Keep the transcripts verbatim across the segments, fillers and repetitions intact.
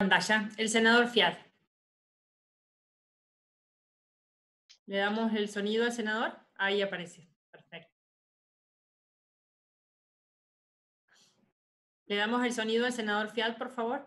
pantalla, el senador Fiat. ¿Le damos el sonido al senador? Ahí aparece. Perfecto. ¿Le damos el sonido al senador Fiat, por favor?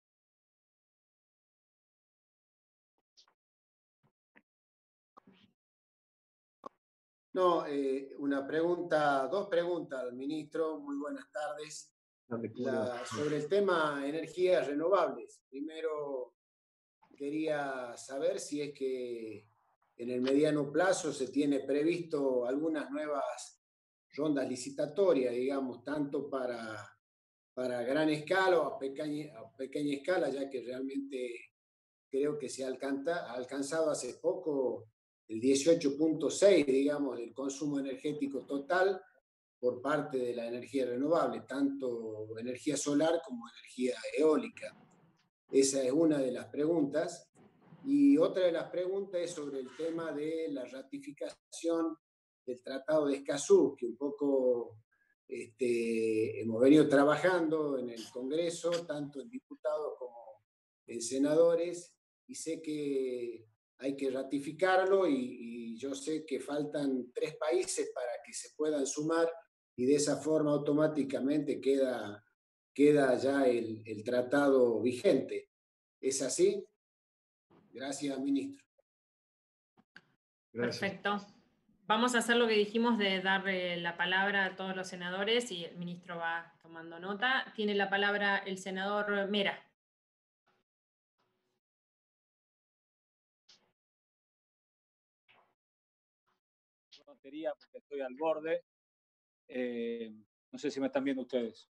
No, eh, una pregunta, dos preguntas al ministro. Muy buenas tardes. La, sobre el tema energías renovables. Primero, quería saber si es que en el mediano plazo se tiene previsto algunas nuevas rondas licitatorias, digamos, tanto para, para gran escala o a pequeña, a pequeña escala, ya que realmente creo que se alcanza, ha alcanzado hace poco el dieciocho punto seis, digamos, del consumo energético total por parte de la energía renovable, tanto energía solar como energía eólica. Esa es una de las preguntas. Y otra de las preguntas es sobre el tema de la ratificación del Tratado de Escazú, que un poco este, hemos venido trabajando en el Congreso, tanto en diputados como en senadores, y sé que hay que ratificarlo y, y yo sé que faltan tres países para que se puedan sumar y de esa forma automáticamente queda, queda ya el, el tratado vigente. ¿Es así? Gracias, ministro. Gracias. Perfecto. Vamos a hacer lo que dijimos de darle la palabra a todos los senadores y el ministro va tomando nota. Tiene la palabra el senador Mera. Batería porque estoy al borde. Eh, no sé si me están viendo ustedes.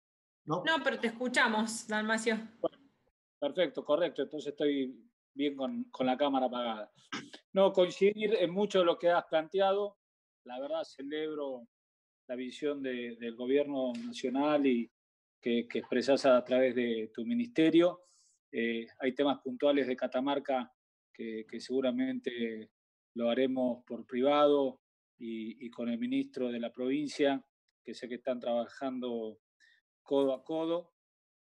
No, no, pero te escuchamos, Dalmacio. Bueno, perfecto, correcto. Entonces estoy bien con, con la cámara apagada. No, coincidir en mucho de lo que has planteado. La verdad, celebro la visión de, del gobierno nacional y que, que expresas a través de tu ministerio. Eh, hay temas puntuales de Catamarca que, que seguramente lo haremos por privado y, y con el ministro de la provincia, que sé que están trabajando codo a codo.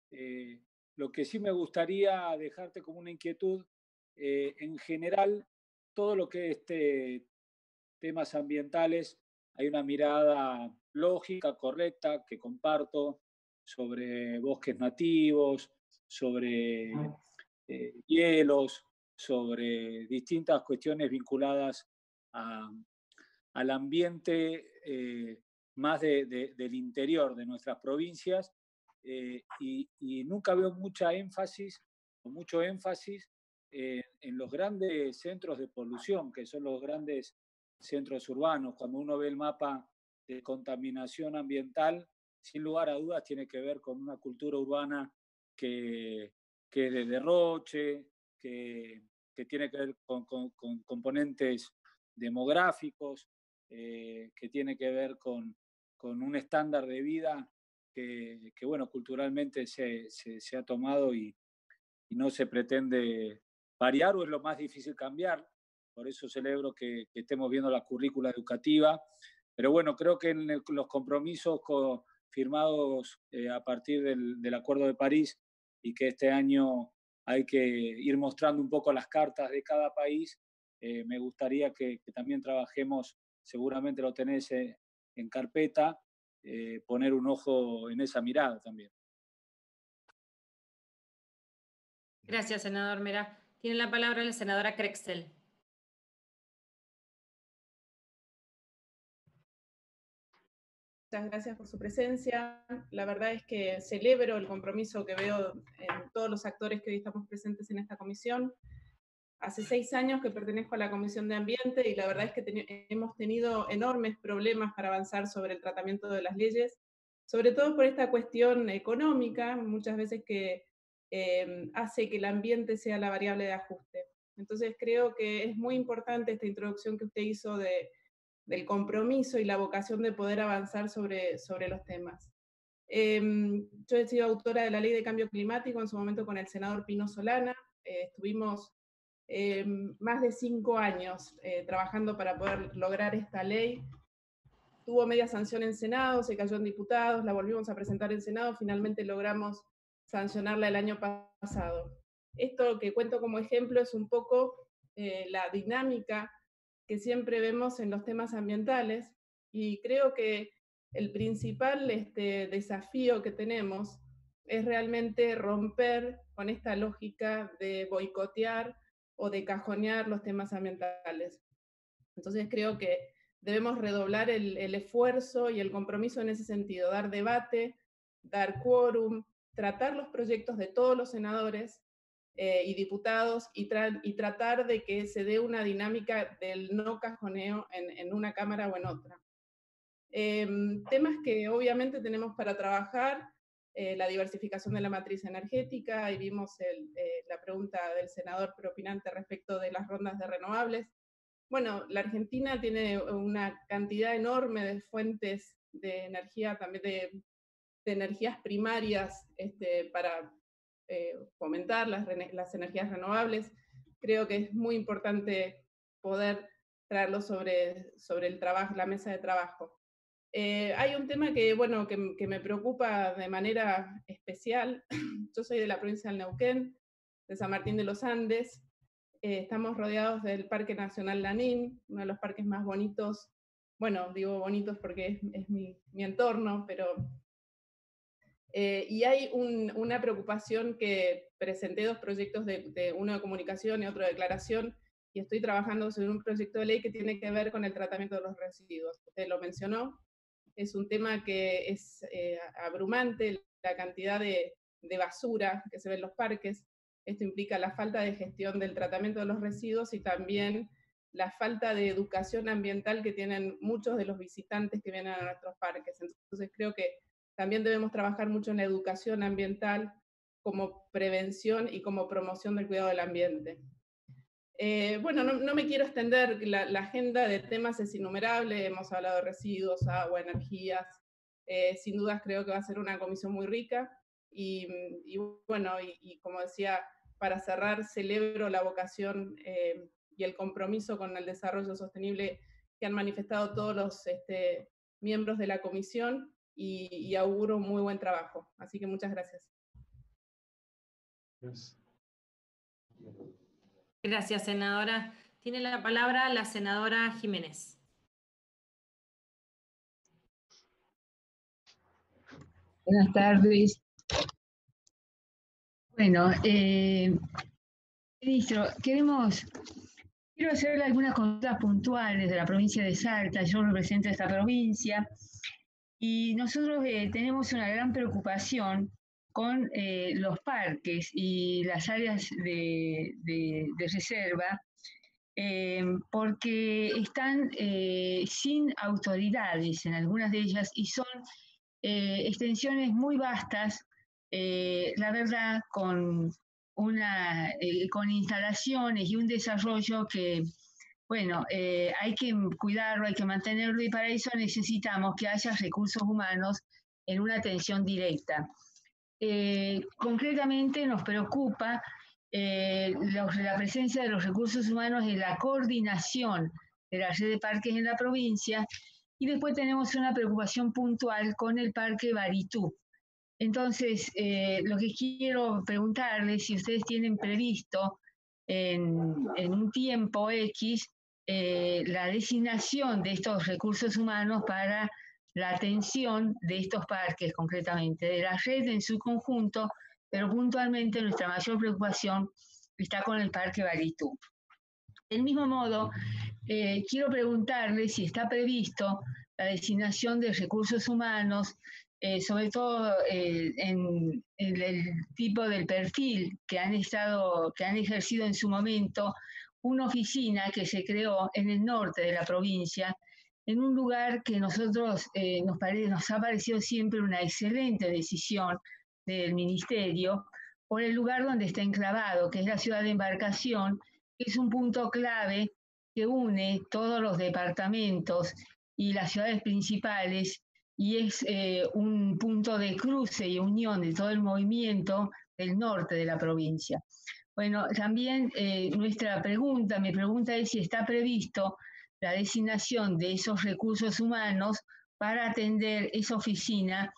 Eh, lo que sí me gustaría dejarte como una inquietud, eh, en general, todo lo que es este, temas ambientales, hay una mirada lógica, correcta, que comparto, sobre bosques nativos, sobre eh, hielos, sobre distintas cuestiones vinculadas a, al ambiente eh, más de, de, del interior de nuestras provincias, eh, y, y nunca veo mucha énfasis o mucho énfasis eh, en los grandes centros de polución, que son los grandes centros urbanos. Cuando uno ve el mapa de contaminación ambiental, sin lugar a dudas tiene que ver con una cultura urbana que, que de derroche, que, que tiene que ver con, con, con componentes demográficos, eh, que tiene que ver con, con un estándar de vida que, que bueno, culturalmente se, se, se ha tomado y, y no se pretende variar, o es lo más difícil cambiar. Por eso celebro que, que estemos viendo la currícula educativa. Pero bueno, creo que en el, los compromisos co, firmados eh, a partir del, del Acuerdo de París, y que este año hay que ir mostrando un poco las cartas de cada país, eh, me gustaría que, que también trabajemos, seguramente lo tenés eh, en carpeta, eh, poner un ojo en esa mirada también. Gracias, senador Mera. Tiene la palabra la senadora Crexel. Muchas gracias por su presencia. La verdad es que celebro el compromiso que veo en todos los actores que hoy estamos presentes en esta comisión. Hace seis años que pertenezco a la Comisión de Ambiente y la verdad es que ten- hemos tenido enormes problemas para avanzar sobre el tratamiento de las leyes, sobre todo por esta cuestión económica, muchas veces que eh, hace que el ambiente sea la variable de ajuste. Entonces creo que es muy importante esta introducción que usted hizo de del compromiso y la vocación de poder avanzar sobre, sobre los temas. Eh, yo he sido autora de la Ley de Cambio Climático en su momento con el senador Pino Solana. Eh, estuvimos eh, más de cinco años eh, trabajando para poder lograr esta ley. Tuvo media sanción en Senado, se cayó en diputados, la volvimos a presentar en Senado, finalmente logramos sancionarla el año pasado. Esto que cuento como ejemplo es un poco eh, la dinámica que siempre vemos en los temas ambientales, y creo que el principal este, desafío que tenemos es realmente romper con esta lógica de boicotear o de cajonear los temas ambientales. Entonces creo que debemos redoblar el, el esfuerzo y el compromiso en ese sentido, dar debate, dar quórum, tratar los proyectos de todos los senadores eh, y diputados y, tra y tratar de que se dé una dinámica del no cajoneo en, en una cámara o en otra. Eh, temas que obviamente tenemos para trabajar, eh, la diversificación de la matriz energética, ahí vimos el, eh, la pregunta del senador propinante respecto de las rondas de renovables. Bueno, la Argentina tiene una cantidad enorme de fuentes de energía, también de, de energías primarias este, para eh, fomentar las, las energías renovables. Creo que es muy importante poder traerlo sobre, sobre el trabajo, la mesa de trabajo. Eh, hay un tema que, bueno, que, que me preocupa de manera especial. Yo soy de la provincia del Neuquén, de San Martín de los Andes. Eh, estamos rodeados del Parque Nacional Lanín, uno de los parques más bonitos. Bueno, digo bonitos porque es, es mi, mi entorno, pero... Eh, y hay un, una preocupación que presenté dos proyectos, de, de uno de comunicación y otro de declaración, y estoy trabajando sobre un proyecto de ley que tiene que ver con el tratamiento de los residuos. Usted lo mencionó. Es un tema que es eh, abrumante, la cantidad de, de basura que se ve en los parques. Esto implica la falta de gestión del tratamiento de los residuos y también la falta de educación ambiental que tienen muchos de los visitantes que vienen a nuestros parques. Entonces creo que también debemos trabajar mucho en la educación ambiental como prevención y como promoción del cuidado del ambiente. Eh, bueno, no, no me quiero extender, la, la agenda de temas es innumerable, hemos hablado de residuos, agua, energías, eh, sin dudas creo que va a ser una comisión muy rica, y, y bueno, y, y como decía, para cerrar, celebro la vocación eh, y el compromiso con el desarrollo sostenible que han manifestado todos los este, miembros de la comisión, y, y auguro un muy buen trabajo. Así que muchas gracias. Yes. Gracias, senadora. Tiene la palabra la senadora Jiménez. Buenas tardes. Bueno, eh, ministro, queremos, quiero hacerle algunas consultas puntuales de la provincia de Salta. Yo represento esta provincia y nosotros eh, tenemos una gran preocupación con eh, los parques y las áreas de, de, de reserva, eh, porque están eh, sin autoridades en algunas de ellas y son eh, extensiones muy vastas, eh, la verdad, con, una, eh, con instalaciones y un desarrollo que, bueno, eh, hay que cuidarlo, hay que mantenerlo, y para eso necesitamos que haya recursos humanos en una atención directa. Eh, concretamente nos preocupa eh, los, la presencia de los recursos humanos en la coordinación de la red de parques en la provincia, y después tenemos una preocupación puntual con el Parque Baritú. Entonces, eh, lo que quiero preguntarles, si ustedes tienen previsto en, en un tiempo X eh, la designación de estos recursos humanos para la atención de estos parques, concretamente, de la red en su conjunto, pero puntualmente nuestra mayor preocupación está con el Parque Baritú. Del mismo modo, eh, quiero preguntarle si está previsto la designación de recursos humanos, eh, sobre todo eh, en, en el tipo del perfil que han, estado, que han ejercido en su momento una oficina que se creó en el norte de la provincia, en un lugar que nosotros eh, nos, pare, nos ha parecido siempre una excelente decisión del Ministerio, por el lugar donde está enclavado, que es la ciudad de Embarcación, que es un punto clave que une todos los departamentos y las ciudades principales, y es eh, un punto de cruce y unión de todo el movimiento del norte de la provincia. Bueno, también eh, nuestra pregunta, mi pregunta es si está previsto la designación de esos recursos humanos para atender esa oficina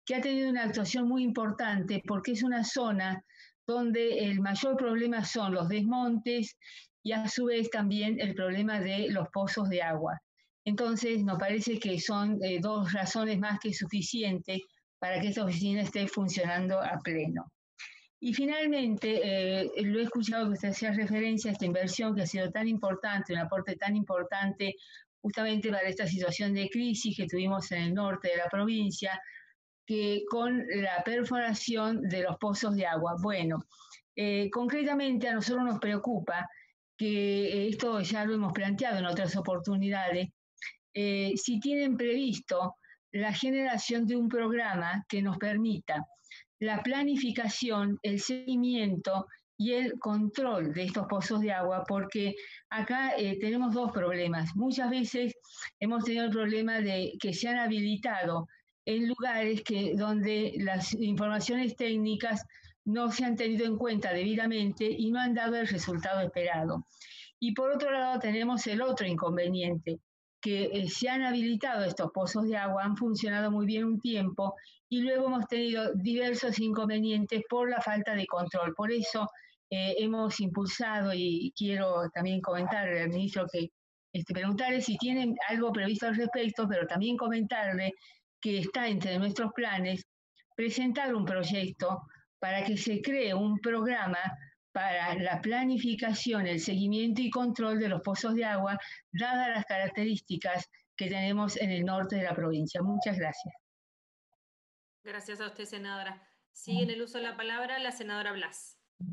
que ha tenido una actuación muy importante porque es una zona donde el mayor problema son los desmontes y a su vez también el problema de los pozos de agua. Entonces nos parece que son eh, dos razones más que suficientes para que esta oficina esté funcionando a pleno. Y finalmente, eh, lo he escuchado que usted hacía referencia a esta inversión que ha sido tan importante, un aporte tan importante justamente para esta situación de crisis que tuvimos en el norte de la provincia, que con la perforación de los pozos de agua. Bueno, eh, concretamente a nosotros nos preocupa que esto ya lo hemos planteado en otras oportunidades, eh, si tienen previsto la generación de un programa que nos permita la planificación, el seguimiento y el control de estos pozos de agua, porque acá eh, tenemos dos problemas. Muchas veces hemos tenido el problema de que se han habilitado en lugares que, donde las informaciones técnicas no se han tenido en cuenta debidamente y no han dado el resultado esperado. Y por otro lado tenemos el otro inconveniente, que eh, se han habilitado estos pozos de agua, han funcionado muy bien un tiempo y luego hemos tenido diversos inconvenientes por la falta de control. Por eso eh, hemos impulsado, y quiero también comentarle al ministro que este, preguntarle si tienen algo previsto al respecto, pero también comentarle que está entre nuestros planes presentar un proyecto para que se cree un programa para la planificación, el seguimiento y control de los pozos de agua, dadas las características que tenemos en el norte de la provincia. Muchas gracias. Gracias a usted, senadora. Sigue en el uso de la palabra la senadora Blas.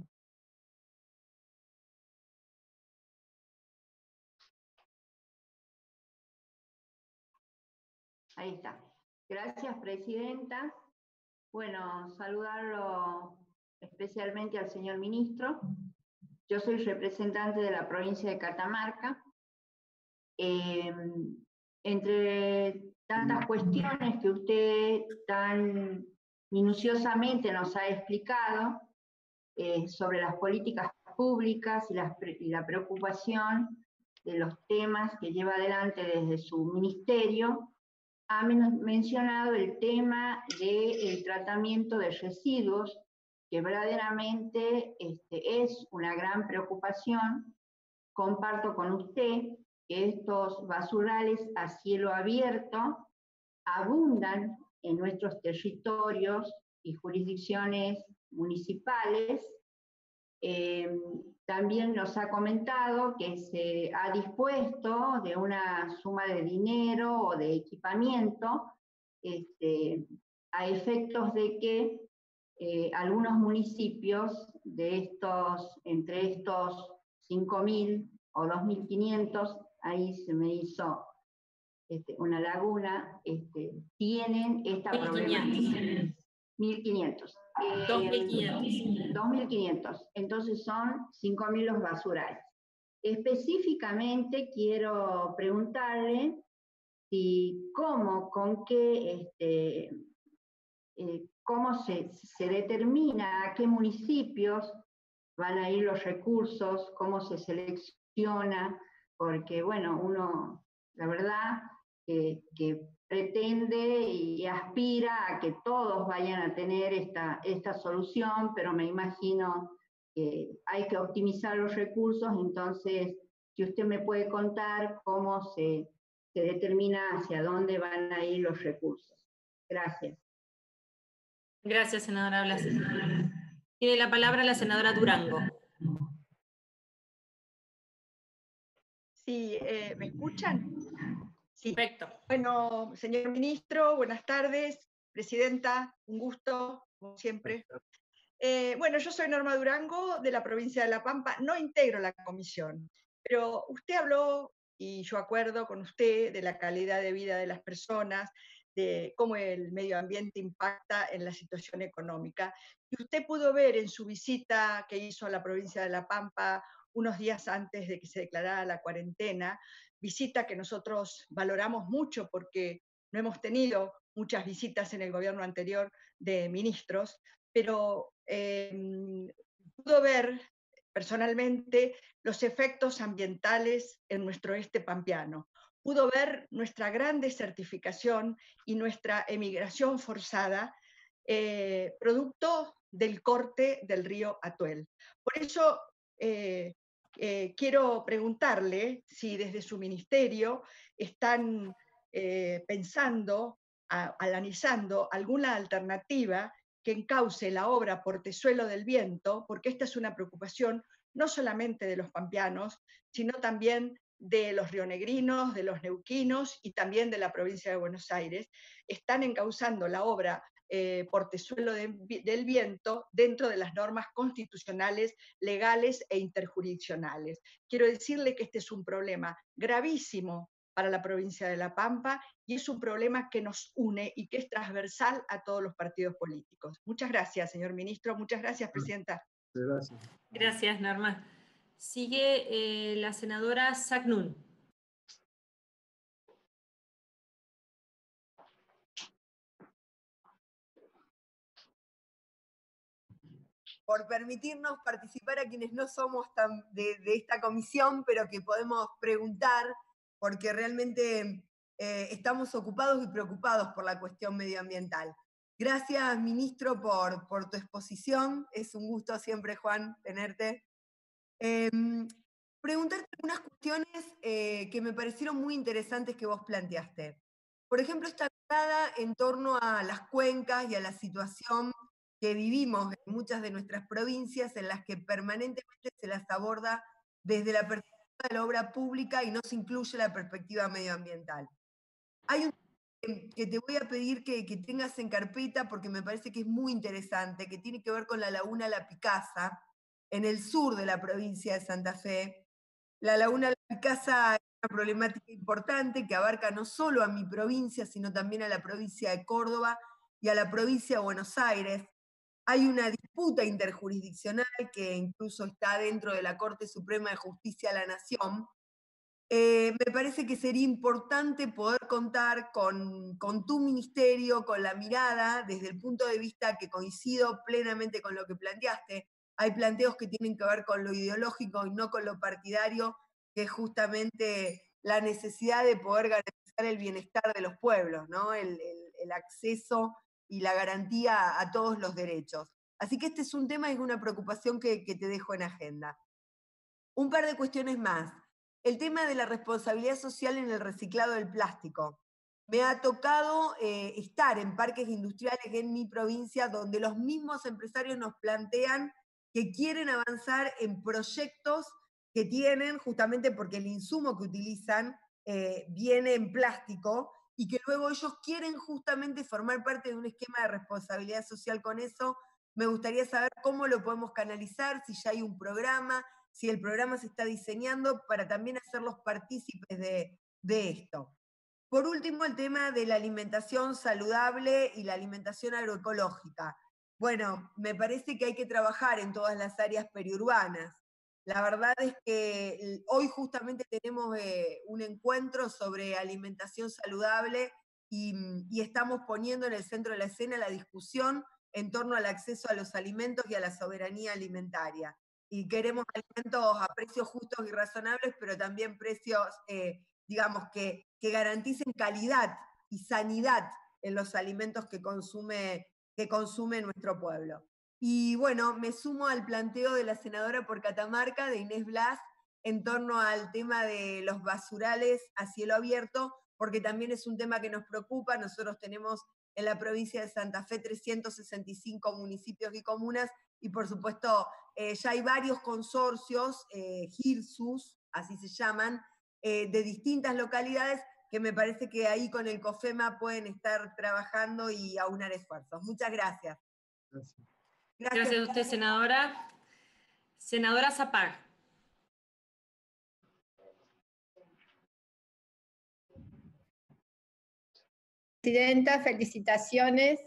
Ahí está. Gracias, presidenta. Bueno, saludarlo especialmente al señor ministro. Yo soy representante de la provincia de Catamarca. Eh, entre tantas cuestiones que usted tan minuciosamente nos ha explicado eh, sobre las políticas públicas y, las, y la preocupación de los temas que lleva adelante desde su ministerio, ha mencionado el tema del tratamiento de residuos, que verdaderamente este, es una gran preocupación. Comparto con usted que estos basurales a cielo abierto abundan en nuestros territorios y jurisdicciones municipales. Eh, también nos ha comentado que se ha dispuesto de una suma de dinero o de equipamiento este, a efectos de que eh, algunos municipios de estos, entre estos cinco mil o dos mil quinientos, ahí se me hizo este, una laguna, este, tienen esta problemática. mil quinientos. Eh, dos mil quinientos. dos mil quinientos. Entonces son cinco mil los basurales. Específicamente quiero preguntarle si cómo, con qué, este, eh, cómo se, se determina a qué municipios van a ir los recursos, cómo se selecciona, porque bueno, uno, la verdad, eh, que pretende y aspira a que todos vayan a tener esta, esta solución, pero me imagino que hay que optimizar los recursos, entonces, si usted me puede contar cómo se, se determina hacia dónde van a ir los recursos. Gracias. Gracias, senadora Blas. Tiene la palabra la senadora Durango. Sí, eh, ¿me escuchan? Sí. Perfecto. Bueno, señor ministro, buenas tardes. Presidenta, un gusto, como siempre. Eh, bueno, yo soy Norma Durango, de la provincia de La Pampa. No integro la comisión, pero usted habló, y yo acuerdo con usted, de la calidad de vida de las personas, de cómo el medio ambiente impacta en la situación económica. Y usted pudo ver en su visita que hizo a la provincia de La Pampa unos días antes de que se declarara la cuarentena, visita que nosotros valoramos mucho porque no hemos tenido muchas visitas en el gobierno anterior de ministros, pero eh, pudo ver personalmente los efectos ambientales en nuestro oeste pampeano. Pudo ver nuestra gran desertificación y nuestra emigración forzada eh, producto del corte del río Atuel. Por eso eh, eh, quiero preguntarle si desde su ministerio están eh, pensando, a, analizando alguna alternativa que encauce la obra Portezuelo del Viento, porque esta es una preocupación no solamente de los pampeanos, sino también de los rionegrinos, de los neuquinos y también de la provincia de Buenos Aires. Están encauzando la obra eh, Portezuelo de, del Viento dentro de las normas constitucionales, legales e interjurisdiccionales. Quiero decirle que este es un problema gravísimo para la provincia de La Pampa y es un problema que nos une y que es transversal a todos los partidos políticos. Muchas gracias, señor ministro. Muchas gracias, presidenta. Gracias. Gracias, Norma. Sigue eh, la senadora Sacnun. Por permitirnos participar a quienes no somos tan de, de esta comisión, pero que podemos preguntar, porque realmente eh, estamos ocupados y preocupados por la cuestión medioambiental. Gracias, ministro, por, por tu exposición. Es un gusto siempre, Juan, tenerte. Eh, preguntarte algunas cuestiones eh, que me parecieron muy interesantes que vos planteaste. Por ejemplo, esta mirada en torno a las cuencas y a la situación que vivimos en muchas de nuestras provincias, en las que permanentemente se las aborda desde la perspectiva de la obra pública y no se incluye la perspectiva medioambiental. Hay un tema que te voy a pedir que, que tengas en carpeta porque me parece que es muy interesante, que tiene que ver con la laguna La Picasa, en el sur de la provincia de Santa Fe. La laguna La Picasa es una problemática importante que abarca no solo a mi provincia, sino también a la provincia de Córdoba y a la provincia de Buenos Aires. Hay una disputa interjurisdiccional que incluso está dentro de la Corte Suprema de Justicia de la Nación. Eh, me parece que sería importante poder contar con, con tu ministerio, con la mirada, desde el punto de vista que coincido plenamente con lo que planteaste. Hay planteos que tienen que ver con lo ideológico y no con lo partidario, que es justamente la necesidad de poder garantizar el bienestar de los pueblos, ¿no? el, el, el acceso y la garantía a todos los derechos. Así que este es un tema y es una preocupación que, que te dejo en agenda. Un par de cuestiones más. El tema de la responsabilidad social en el reciclado del plástico. Me ha tocado eh, estar en parques industriales en mi provincia donde los mismos empresarios nos plantean que quieren avanzar en proyectos que tienen, justamente porque el insumo que utilizan eh, viene en plástico, y que luego ellos quieren justamente formar parte de un esquema de responsabilidad social con eso. Me gustaría saber cómo lo podemos canalizar, si ya hay un programa, si el programa se está diseñando para también hacerlos partícipes de, de esto. Por último, el tema de la alimentación saludable y la alimentación agroecológica. Bueno, me parece que hay que trabajar en todas las áreas periurbanas. La verdad es que hoy justamente tenemos eh, un encuentro sobre alimentación saludable y, y estamos poniendo en el centro de la escena la discusión en torno al acceso a los alimentos y a la soberanía alimentaria. Y queremos alimentos a precios justos y razonables, pero también precios, eh, digamos, que, que garanticen calidad y sanidad en los alimentos que consume, que consume nuestro pueblo. Y bueno, me sumo al planteo de la senadora por Catamarca, de Inés Blas, en torno al tema de los basurales a cielo abierto, porque también es un tema que nos preocupa. Nosotros tenemos en la provincia de Santa Fe trescientos sesenta y cinco municipios y comunas, y por supuesto eh, ya hay varios consorcios, eh, GIRSUS, así se llaman, eh, de distintas localidades, que me parece que ahí con el COFEMA pueden estar trabajando y aunar esfuerzos. Muchas gracias. Gracias. Gracias, gracias a usted, senadora. Senadora Zapag. Presidenta, felicitaciones.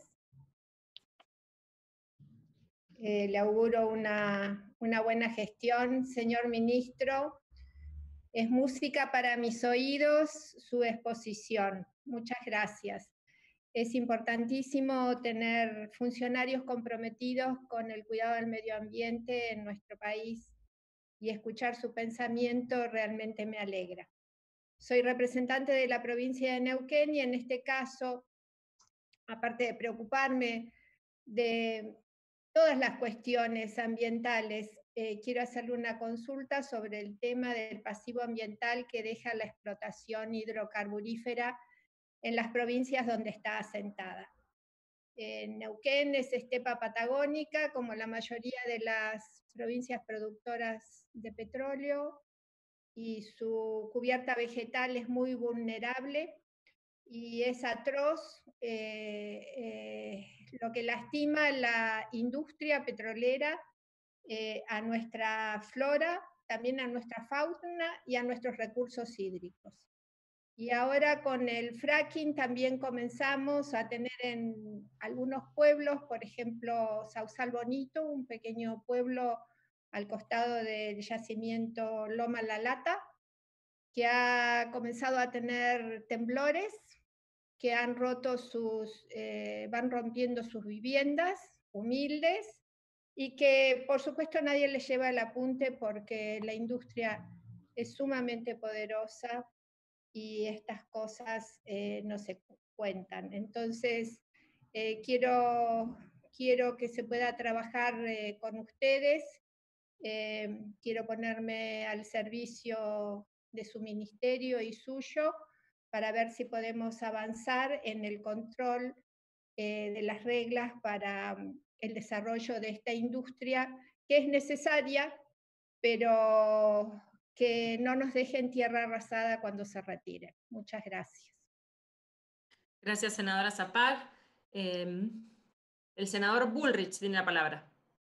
Eh, le auguro una, una buena gestión, señor ministro. Es música para mis oídos su exposición. Muchas gracias. Es importantísimo tener funcionarios comprometidos con el cuidado del medio ambiente en nuestro país, y escuchar su pensamiento realmente me alegra. Soy representante de la provincia de Neuquén y en este caso, aparte de preocuparme de todas las cuestiones ambientales. Eh, quiero hacerle una consulta sobre el tema del pasivo ambiental que deja la explotación hidrocarburífera en las provincias donde está asentada. En Neuquén es estepa patagónica, como la mayoría de las provincias productoras de petróleo, y su cubierta vegetal es muy vulnerable y es atroz eh, eh, lo que lastima la industria petrolera eh, a nuestra flora, también a nuestra fauna y a nuestros recursos hídricos. Y ahora con el fracking también comenzamos a tener en algunos pueblos, por ejemplo, Sausal Bonito, un pequeño pueblo al costado del yacimiento Loma La Lata, que ha comenzado a tener temblores, que han roto sus, eh, van rompiendo sus viviendas humildes, y que por supuesto nadie les lleva el apunte porque la industria es sumamente poderosa y estas cosas eh, no se cuentan. Entonces, eh, quiero, quiero que se pueda trabajar eh, con ustedes, eh, quiero ponerme al servicio de su ministerio y suyo para ver si podemos avanzar en el control eh, de las reglas para um, el desarrollo de esta industria, que es necesaria, pero que no nos dejen tierra arrasada cuando se retire. Muchas gracias. Gracias, senadora Zapag. Eh, el senador Bullrich tiene la palabra.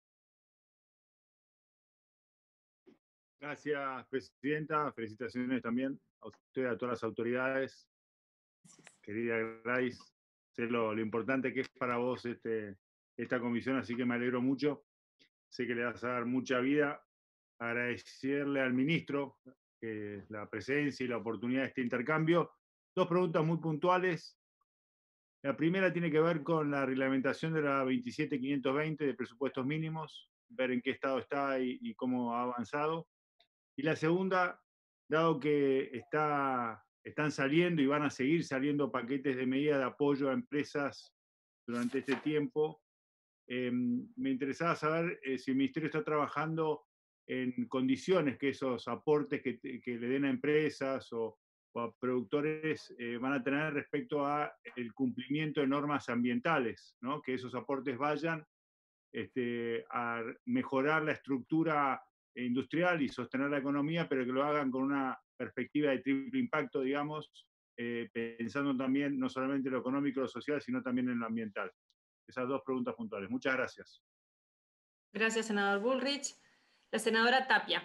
Gracias, presidenta. Felicitaciones también a usted, a todas las autoridades. Querida Grace, sé lo, lo importante que es para vos este, esta comisión, así que me alegro mucho. Sé que le vas a dar mucha vida. Agradecerle al ministro eh, la presencia y la oportunidad de este intercambio. Dos preguntas muy puntuales. La primera tiene que ver con la reglamentación de la veintisiete mil quinientos veinte de presupuestos mínimos, ver en qué estado está y, y cómo ha avanzado. Y la segunda, dado que está, están saliendo y van a seguir saliendo paquetes de medidas de apoyo a empresas durante este tiempo, eh, me interesaba saber eh, si el Ministerio está trabajando en condiciones que esos aportes que, que le den a empresas o, o a productores eh, van a tener respecto a el cumplimiento de normas ambientales, ¿no? Que esos aportes vayan este, a mejorar la estructura industrial y sostener la economía, pero que lo hagan con una perspectiva de triple impacto, digamos, eh, pensando también no solamente en lo económico y lo social, sino también en lo ambiental. Esas dos preguntas puntuales. Muchas gracias. Gracias, senador Bullrich. La senadora Tapia.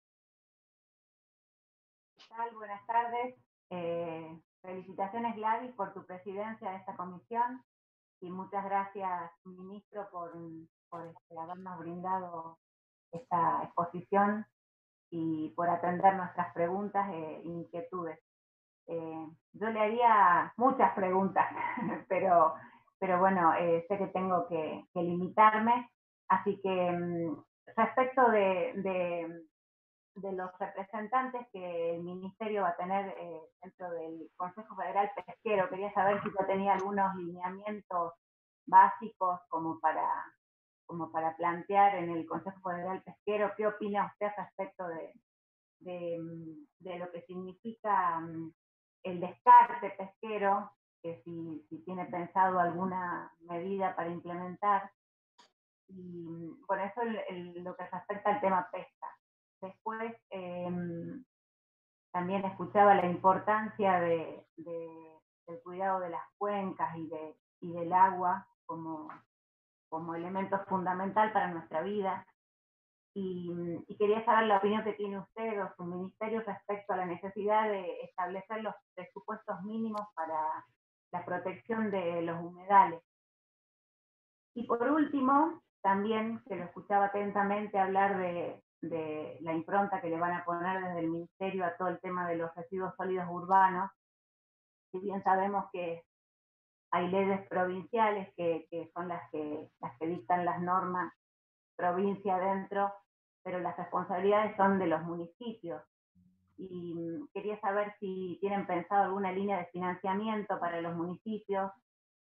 ¿Qué tal? Buenas tardes. Eh, felicitaciones, Gladys, por tu presidencia de esta comisión y muchas gracias, ministro, por, por este, habernos brindado esta exposición y por atender nuestras preguntas e inquietudes. Eh, yo le haría muchas preguntas, pero, pero bueno, eh, sé que tengo que, que limitarme, así que mm, respecto de, de, de los representantes que el Ministerio va a tener eh, dentro del Consejo Federal Pesquero, quería saber si ya tenía algunos lineamientos básicos como para como para plantear en el Consejo Federal Pesquero. ¿Qué opina usted respecto de, de, de lo que significa um, el descarte pesquero? Que si, si tiene pensado alguna medida para implementar. Y bueno, eso es el, el, lo que respecta al tema pesca. Después, eh, también escuchaba la importancia de, de, del cuidado de las cuencas y, de, y del agua como como elemento fundamental para nuestra vida, y, y quería saber la opinión que tiene usted o su ministerio respecto a la necesidad de establecer los presupuestos mínimos para la protección de los humedales. Y por último, también, que lo escuchaba atentamente hablar de, de la impronta que le van a poner desde el ministerio a todo el tema de los residuos sólidos urbanos, si bien sabemos que hay leyes provinciales que, que son las que, las que dictan las normas provincia adentro, pero las responsabilidades son de los municipios. Y quería saber si tienen pensado alguna línea de financiamiento para los municipios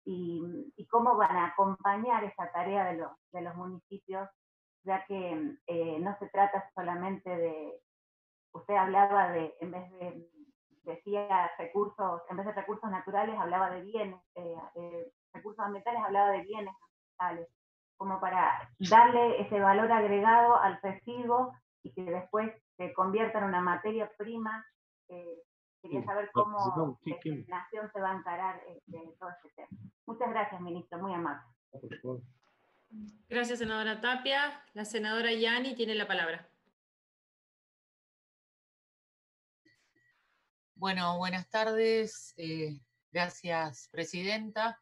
y, y cómo van a acompañar esa tarea de los, de los municipios, ya que eh, no se trata solamente de, usted hablaba de, en vez de, decía recursos, en vez de recursos naturales hablaba de bienes, eh, eh, recursos ambientales hablaba de bienes ambientales, como para darle ese valor agregado al residuo y que después se convierta en una materia prima. Eh, quería saber cómo la Nación se va a encarar este, todo este tema. Muchas gracias, ministro, muy amable. Gracias, senadora Tapia. La senadora Yani tiene la palabra. Bueno, buenas tardes. Eh, gracias, presidenta.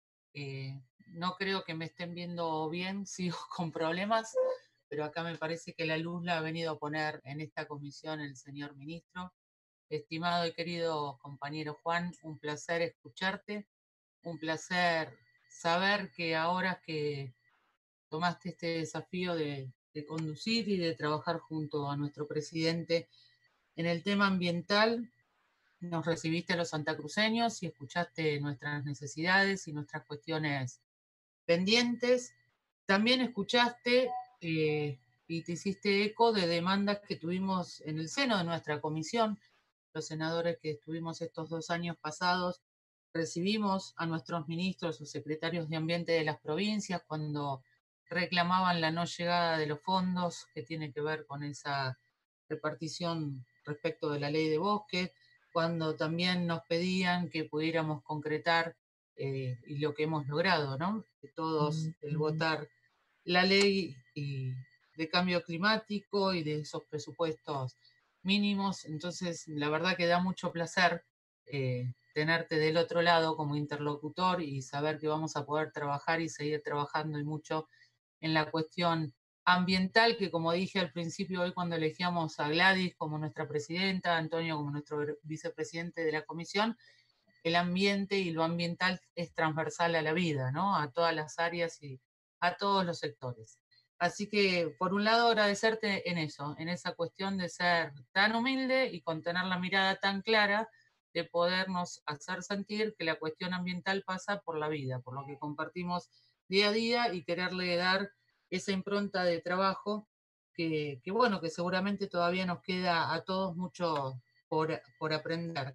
Eh, no creo que me estén viendo bien, sigo con problemas, pero acá me parece que la luz la ha venido a poner en esta comisión el señor ministro. Estimado y querido compañero Juan, un placer escucharte, un placer saber que ahora que tomaste este desafío de, de conducir y de trabajar junto a nuestro presidente en el tema ambiental, nos recibiste a los santacruceños y escuchaste nuestras necesidades y nuestras cuestiones pendientes. También escuchaste eh, y te hiciste eco de demandas que tuvimos en el seno de nuestra comisión. Los senadores que estuvimos estos dos años pasados recibimos a nuestros ministros o secretarios de ambiente de las provincias cuando reclamaban la no llegada de los fondos que tiene que ver con esa repartición respecto de la ley de bosques, cuando también nos pedían que pudiéramos concretar eh, y lo que hemos logrado, ¿no? Que todos, el votar la ley y de cambio climático y de esos presupuestos mínimos. Entonces, la verdad que da mucho placer eh, tenerte del otro lado como interlocutor y saber que vamos a poder trabajar y seguir trabajando y mucho en la cuestión ambiental, que como dije al principio, hoy cuando elegíamos a Gladys como nuestra presidenta, a Antonio como nuestro vicepresidente de la comisión, el ambiente y lo ambiental es transversal a la vida, ¿no? A todas las áreas y a todos los sectores. Así que, por un lado, agradecerte en eso, en esa cuestión de ser tan humilde y con tener la mirada tan clara de podernos hacer sentir que la cuestión ambiental pasa por la vida, por lo que compartimos día a día y quererle dar esa impronta de trabajo que, que bueno, que seguramente todavía nos queda a todos mucho por, por aprender.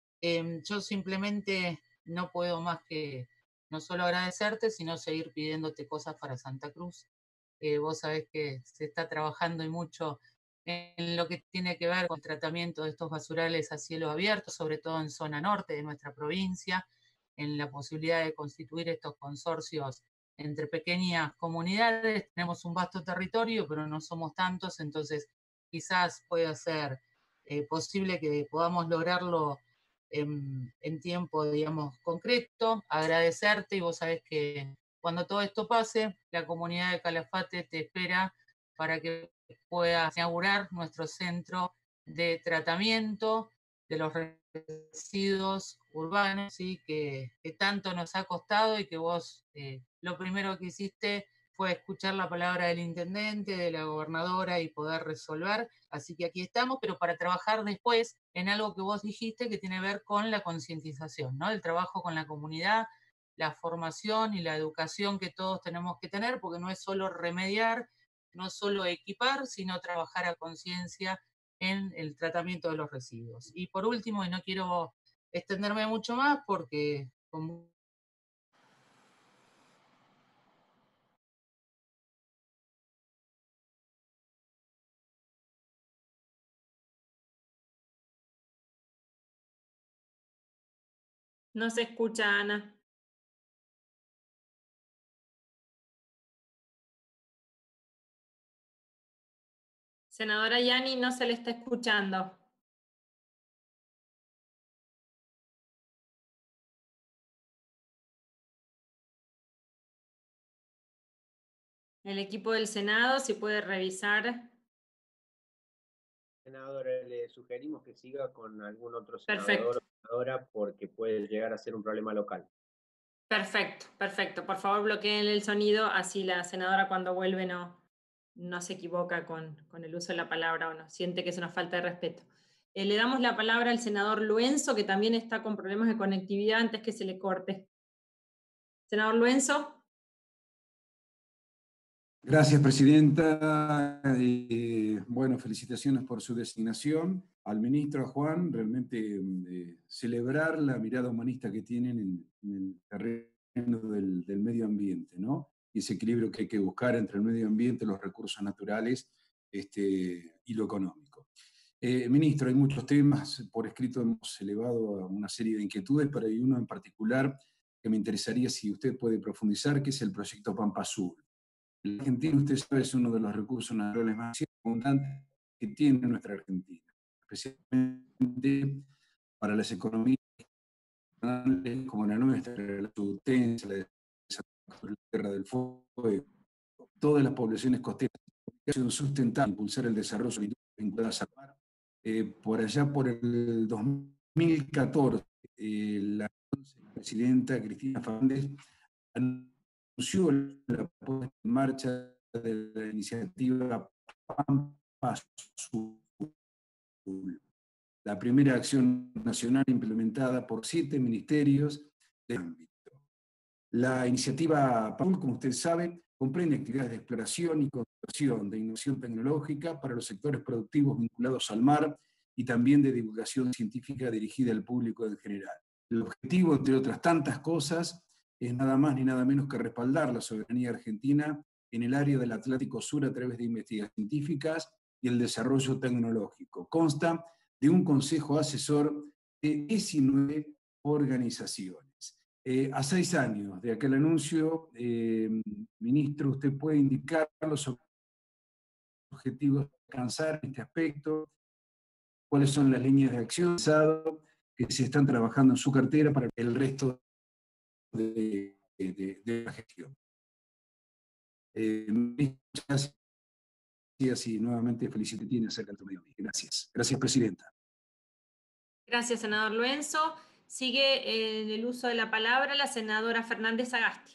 Eh, yo simplemente no puedo más que no solo agradecerte, sino seguir pidiéndote cosas para Santa Cruz. Eh, vos sabés que se está trabajando y mucho en lo que tiene que ver con el tratamiento de estos basurales a cielo abierto, sobre todo en zona norte de nuestra provincia, en la posibilidad de constituir estos consorcios entre pequeñas comunidades. Tenemos un vasto territorio, pero no somos tantos, entonces quizás pueda ser eh, posible que podamos lograrlo en, en tiempo, digamos, concreto. Agradecerte, y vos sabés que cuando todo esto pase, la comunidad de Calafate te espera para que puedas inaugurar nuestro centro de tratamiento de los residuos urbanos, ¿sí? que, que tanto nos ha costado y que vos eh, lo primero que hiciste fue escuchar la palabra del intendente, de la gobernadora y poder resolver. Así que aquí estamos, pero para trabajar después en algo que vos dijiste que tiene que ver con la concientización, ¿no? El trabajo con la comunidad, la formación y la educación que todos tenemos que tener, porque no es solo remediar, no es solo equipar, sino trabajar a conciencia en el tratamiento de los residuos. Y por último, y no quiero extenderme mucho más porque... Como no se escucha, Ana. Senadora Yani, no se le está escuchando. El equipo del Senado, si puede revisar. Senadora, le sugerimos que siga con algún otro senador o senadora porque puede llegar a ser un problema local. Perfecto, perfecto. Por favor, bloqueen el sonido, así la senadora cuando vuelve no, no se equivoca con, con el uso de la palabra o no siente que es una falta de respeto. Eh, le damos la palabra al senador Luenzo, que también está con problemas de conectividad antes que se le corte. Senador Luenzo. Gracias, Presidenta. Eh, bueno, felicitaciones por su designación. Al ministro, a Juan, realmente eh, celebrar la mirada humanista que tienen en, en el terreno del, del medio ambiente, ¿no? Y ese equilibrio que hay que buscar entre el medio ambiente, los recursos naturales este, y lo económico. Eh, ministro, hay muchos temas, por escrito hemos elevado a una serie de inquietudes, pero hay uno en particular que me interesaría si usted puede profundizar, que es el proyecto Pampa Sur. El Argentina, usted sabe, es uno de los recursos naturales más abundantes que tiene nuestra Argentina, especialmente para las economías como la nuestra, la subsistencia, la la Tierra del Fuego, todas las poblaciones costeras, sustentable, impulsar el desarrollo vinculadas al mar. Eh, por allá por el dos mil catorce, eh, la presidenta Cristina Fernández anunció la puesta en marcha de la iniciativa Pampa Azul, la primera acción nacional implementada por siete ministerios del ámbito. La iniciativa Pampa Azul, como usted sabe, comprende actividades de exploración y conservación, de innovación tecnológica para los sectores productivos vinculados al mar y también de divulgación científica dirigida al público en general. El objetivo, entre otras tantas cosas, es nada más ni nada menos que respaldar la soberanía argentina en el área del Atlántico Sur a través de investigaciones científicas y el desarrollo tecnológico. Consta de un consejo asesor de diecinueve organizaciones. Eh, a seis años de aquel anuncio, eh, ministro, ¿usted puede indicar los objetivos a alcanzar en este aspecto? ¿Cuáles son las líneas de acción que se están trabajando en su cartera para el resto de, de, de la gestión? Eh, muchas gracias y nuevamente felicitaciones acerca del medio ambiente. Gracias. Gracias, Presidenta. Gracias, senador Luenzo. Sigue en el uso de la palabra la senadora Fernández Agasti.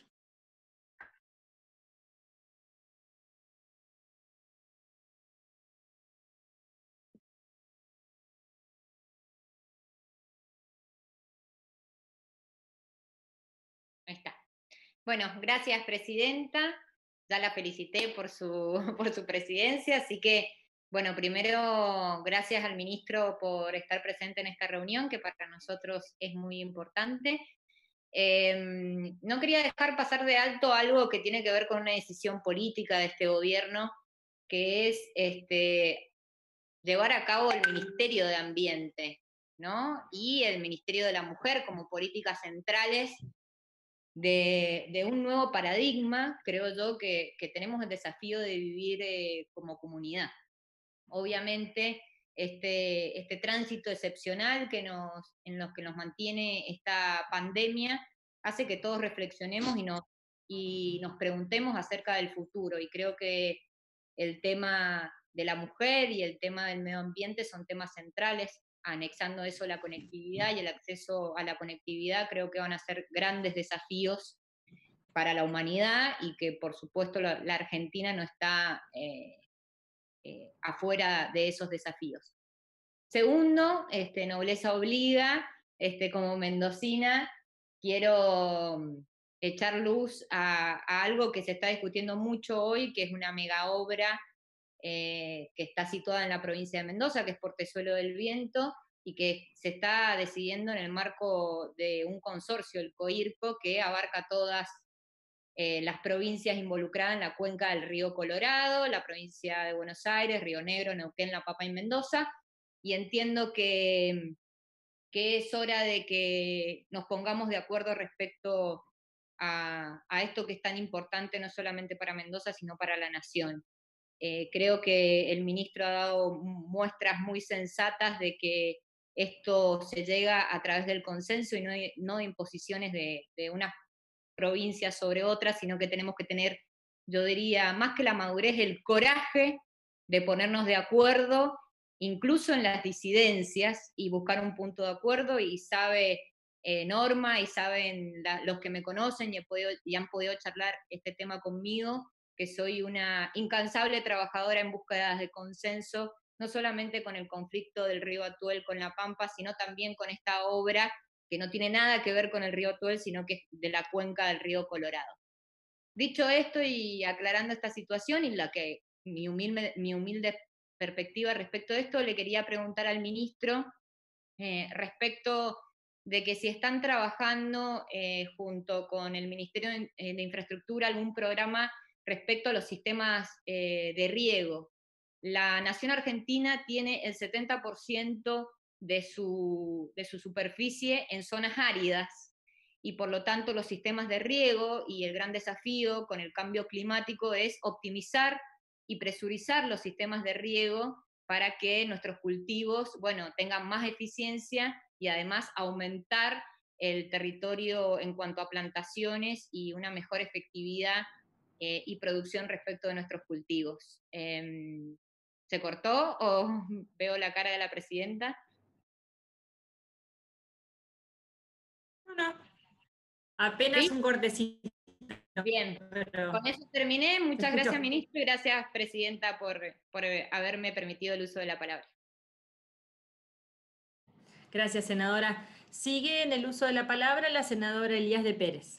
Ahí está. Bueno, gracias, presidenta. Ya la felicité por su, por su presidencia, así que, bueno, primero, gracias al ministro por estar presente en esta reunión, que para nosotros es muy importante. Eh, no quería dejar pasar de alto algo que tiene que ver con una decisión política de este gobierno, que es este, llevar a cabo el Ministerio de Ambiente, ¿no? Y el Ministerio de la Mujer como políticas centrales de, de un nuevo paradigma, creo yo, que, que tenemos el desafío de vivir eh, como comunidad. Obviamente, este, este tránsito excepcional que nos, en los que nos mantiene esta pandemia hace que todos reflexionemos y nos, y nos preguntemos acerca del futuro. Y creo que el tema de la mujer y el tema del medio ambiente son temas centrales. Anexando eso la conectividad y el acceso a la conectividad, creo que van a ser grandes desafíos para la humanidad y que por supuesto la, la Argentina no está eh, eh, afuera de esos desafíos. Segundo, este, nobleza obliga, este, como mendocina, quiero echar luz a, a algo que se está discutiendo mucho hoy, que es una mega obra Eh, que está situada en la provincia de Mendoza, que es Portezuelo del Viento, y que se está decidiendo en el marco de un consorcio, el COIRCO, que abarca todas eh, las provincias involucradas en la cuenca del río Colorado, la provincia de Buenos Aires, Río Negro, Neuquén, La Pampa y Mendoza, y entiendo que, que es hora de que nos pongamos de acuerdo respecto a, a esto que es tan importante no solamente para Mendoza, sino para la nación. Eh, creo que el ministro ha dado muestras muy sensatas de que esto se llega a través del consenso y no de, no de imposiciones de, de unas provincias sobre otras, sino que tenemos que tener, yo diría, más que la madurez, el coraje de ponernos de acuerdo, incluso en las disidencias, y buscar un punto de acuerdo, y sabe eh, Norma, y saben la, los que me conocen y, he podido, y han podido charlar este tema conmigo, que soy una incansable trabajadora en búsquedas de consenso, no solamente con el conflicto del río Atuel con La Pampa, sino también con esta obra que no tiene nada que ver con el río Tuel, sino que es de la cuenca del río Colorado. Dicho esto y aclarando esta situación y la que mi humilde, mi humilde perspectiva respecto de esto, le quería preguntar al ministro eh, respecto de que si están trabajando eh, junto con el Ministerio de, de Infraestructura algún programa respecto a los sistemas eh, de riego. La nación argentina tiene el setenta por ciento de su, de su superficie en zonas áridas, y por lo tanto los sistemas de riego, y el gran desafío con el cambio climático es optimizar y presurizar los sistemas de riego para que nuestros cultivos, bueno, tengan más eficiencia y además aumentar el territorio en cuanto a plantaciones y una mejor efectividad eh, y producción respecto de nuestros cultivos. Eh, ¿Se cortó o veo la cara de la presidenta? No, no. Apenas ¿Sí? un cortecito. Bien, pero... con eso terminé. Muchas gracias, ministro, y gracias, presidenta, por, por haberme permitido el uso de la palabra. Gracias, senadora. Sigue en el uso de la palabra la senadora Elías de Pérez.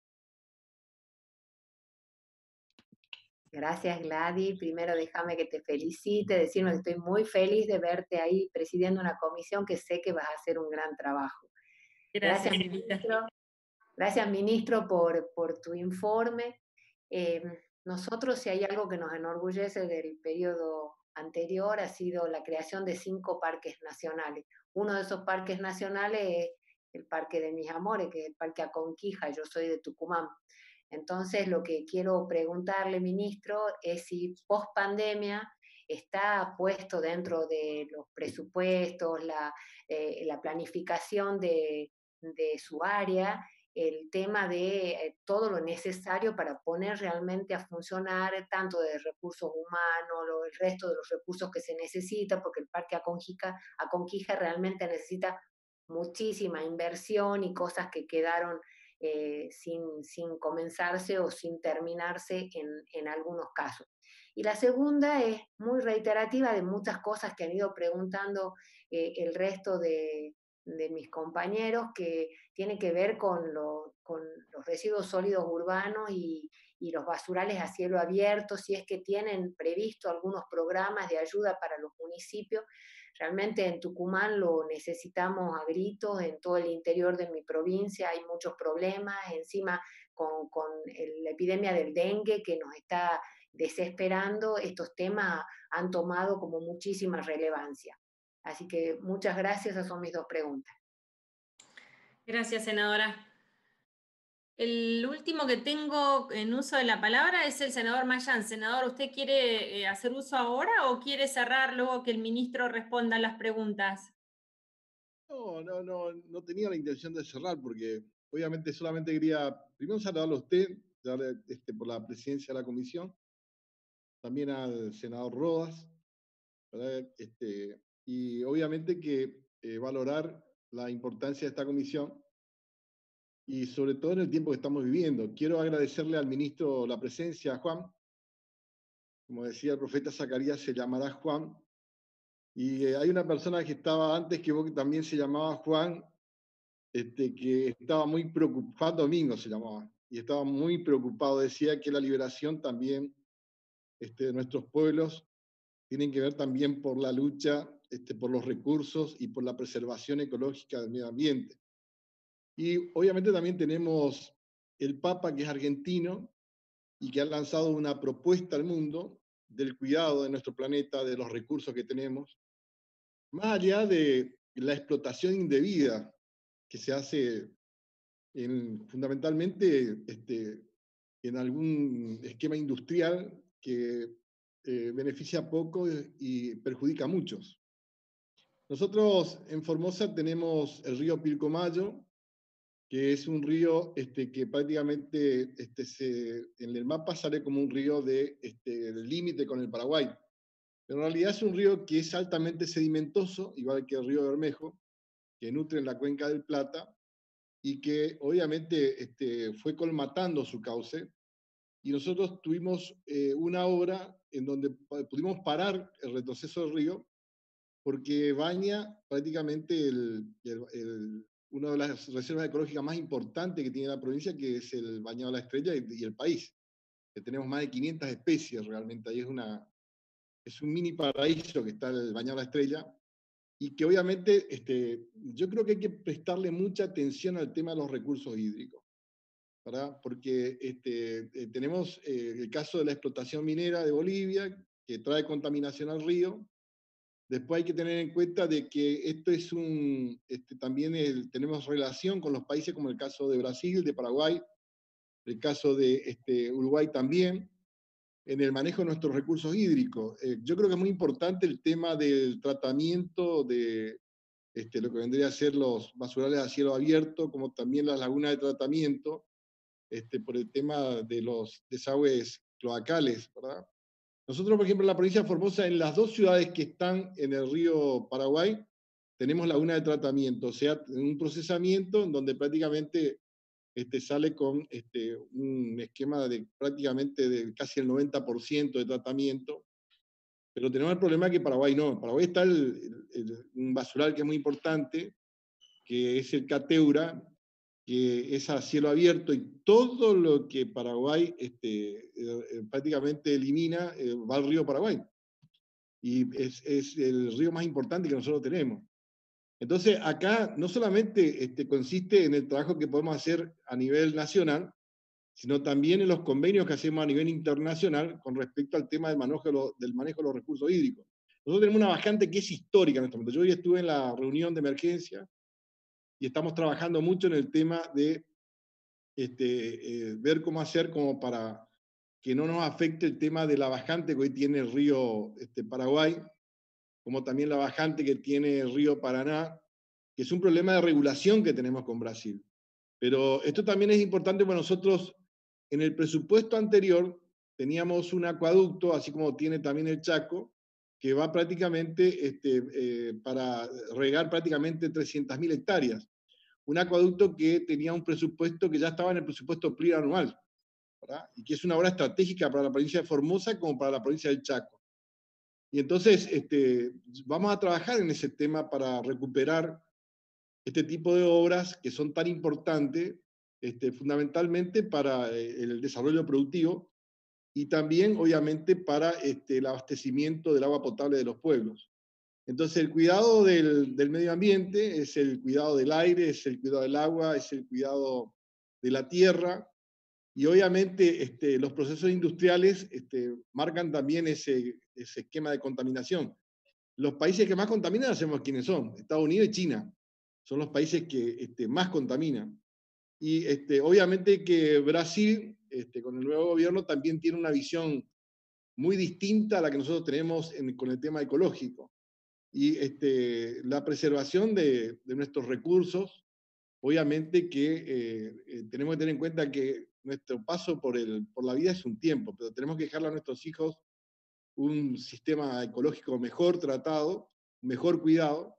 Gracias, Gladys. Primero déjame que te felicite, decirme que estoy muy feliz de verte ahí presidiendo una comisión que sé que vas a hacer un gran trabajo. Gracias, Gracias, ministro. Gracias, ministro, por, por tu informe. Eh, nosotros, si hay algo que nos enorgullece del periodo anterior, ha sido la creación de cinco parques nacionales. Uno de esos parques nacionales es el Parque de Mis Amores, que es el Parque Aconquija. Yo soy de Tucumán. Entonces, lo que quiero preguntarle, ministro, es si post pandemia está puesto dentro de los presupuestos, la, eh, la planificación de, de su área, el tema de eh, todo lo necesario para poner realmente a funcionar tanto de recursos humanos, lo, el resto de los recursos que se necesita, porque el Parque Aconquija, Aconquija realmente necesita muchísima inversión y cosas que quedaron Eh, sin, sin comenzarse o sin terminarse en, en algunos casos. Y la segunda es muy reiterativa de muchas cosas que han ido preguntando eh, el resto de, de mis compañeros, que tiene que ver con, lo, con los residuos sólidos urbanos y, y los basurales a cielo abierto, si es que tienen previsto algunos programas de ayuda para los municipios. Realmente en Tucumán lo necesitamos a gritos, en todo el interior de mi provincia hay muchos problemas, encima con, con el, la epidemia del dengue que nos está desesperando, estos temas han tomado como muchísima relevancia. Así que muchas gracias, esas son mis dos preguntas. Gracias, senadora. El último que tengo en uso de la palabra es el senador Mayán. Senador, ¿usted quiere hacer uso ahora o quiere cerrar luego que el ministro responda a las preguntas? No, no, no, no tenía la intención de cerrar porque obviamente solamente quería primero saludarlo a usted, darle este, por la presidencia de la comisión, también al senador Rodas, ¿verdad? Este, y obviamente que eh, valorar la importancia de esta comisión y sobre todo en el tiempo que estamos viviendo. Quiero agradecerle al ministro la presencia, Juan. Como decía el profeta Zacarías, se llamará Juan. Y eh, hay una persona que estaba antes que vos que también se llamaba Juan, este, que estaba muy preocupado, Juan Domingo se llamaba, y estaba muy preocupado. Decía que la liberación también este, de nuestros pueblos tiene que ver también por la lucha este, por los recursos y por la preservación ecológica del medio ambiente. Y obviamente también tenemos el Papa, que es argentino y que ha lanzado una propuesta al mundo del cuidado de nuestro planeta, de los recursos que tenemos, más allá de la explotación indebida que se hace en, fundamentalmente este, en algún esquema industrial que eh, beneficia a pocos y perjudica a muchos. Nosotros en Formosa tenemos el río Pilcomayo, que es un río este, que prácticamente este, se, en el mapa sale como un río de, este, del límite con el Paraguay. Pero en realidad es un río que es altamente sedimentoso, igual que el río Bermejo, que nutre en la cuenca del Plata, y que obviamente este, fue colmatando su cauce. Y nosotros tuvimos eh, una obra en donde pudimos parar el retroceso del río, porque baña prácticamente el, el, el, una de las reservas ecológicas más importantes que tiene la provincia, que es el Bañado de la Estrella y, y el país, que tenemos más de quinientas especies realmente, ahí es, una, es un mini paraíso que está el Bañado de la Estrella, y que obviamente este, yo creo que hay que prestarle mucha atención al tema de los recursos hídricos, ¿verdad? Porque este, eh, tenemos eh, el caso de la explotación minera de Bolivia, que trae contaminación al río. Después hay que tener en cuenta de que esto es un, este, también el, tenemos relación con los países como el caso de Brasil, de Paraguay, el caso de este, Uruguay también, en el manejo de nuestros recursos hídricos. Eh, yo creo que es muy importante el tema del tratamiento de este, lo que vendría a ser los basurales a cielo abierto, como también las lagunas de tratamiento, este, por el tema de los desagües cloacales, ¿verdad? Nosotros, por ejemplo, en la provincia de Formosa, en las dos ciudades que están en el río Paraguay, tenemos laguna de tratamiento, o sea, un procesamiento en donde prácticamente este, sale con este, un esquema de prácticamente de casi el noventa por ciento de tratamiento, pero tenemos el problema que Paraguay no. En Paraguay está el, el, un basural que es muy importante, que es el Cateura, que es a cielo abierto, y todo lo que Paraguay este, eh, prácticamente elimina eh, va al río Paraguay. Y es, es el río más importante que nosotros tenemos. Entonces, acá no solamente este, consiste en el trabajo que podemos hacer a nivel nacional, sino también en los convenios que hacemos a nivel internacional con respecto al tema del manejo de, lo, del manejo de los recursos hídricos. Nosotros tenemos una bajante que es histórica en este momento. Yo hoy estuve en la reunión de emergencia y estamos trabajando mucho en el tema de este, eh, ver cómo hacer como para que no nos afecte el tema de la bajante que hoy tiene el río este, Paraguay, como también la bajante que tiene el río Paraná, que es un problema de regulación que tenemos con Brasil. Pero esto también es importante para nosotros. En el presupuesto anterior teníamos un acueducto, así como tiene también el Chaco, que va prácticamente este, eh, para regar prácticamente trescientas mil hectáreas. Un acueducto que tenía un presupuesto que ya estaba en el presupuesto plurianual, ¿verdad? Y que es una obra estratégica para la provincia de Formosa como para la provincia del Chaco. Y entonces este, vamos a trabajar en ese tema para recuperar este tipo de obras que son tan importantes, este, fundamentalmente para el desarrollo productivo y también, obviamente, para este, el abastecimiento del agua potable de los pueblos. Entonces, el cuidado del, del medio ambiente es el cuidado del aire, es el cuidado del agua, es el cuidado de la tierra, y obviamente este, los procesos industriales este, marcan también ese, ese esquema de contaminación. Los países que más contaminan, sabemos quiénes son, Estados Unidos y China. Son los países que este, más contaminan. Y este, obviamente que Brasil, este, con el nuevo gobierno, también tiene una visión muy distinta a la que nosotros tenemos en, con el tema ecológico. Y este, la preservación de, de nuestros recursos, obviamente que eh, eh, tenemos que tener en cuenta que nuestro paso por, el, por la vida es un tiempo, pero tenemos que dejarle a nuestros hijos un sistema ecológico mejor tratado, mejor cuidado,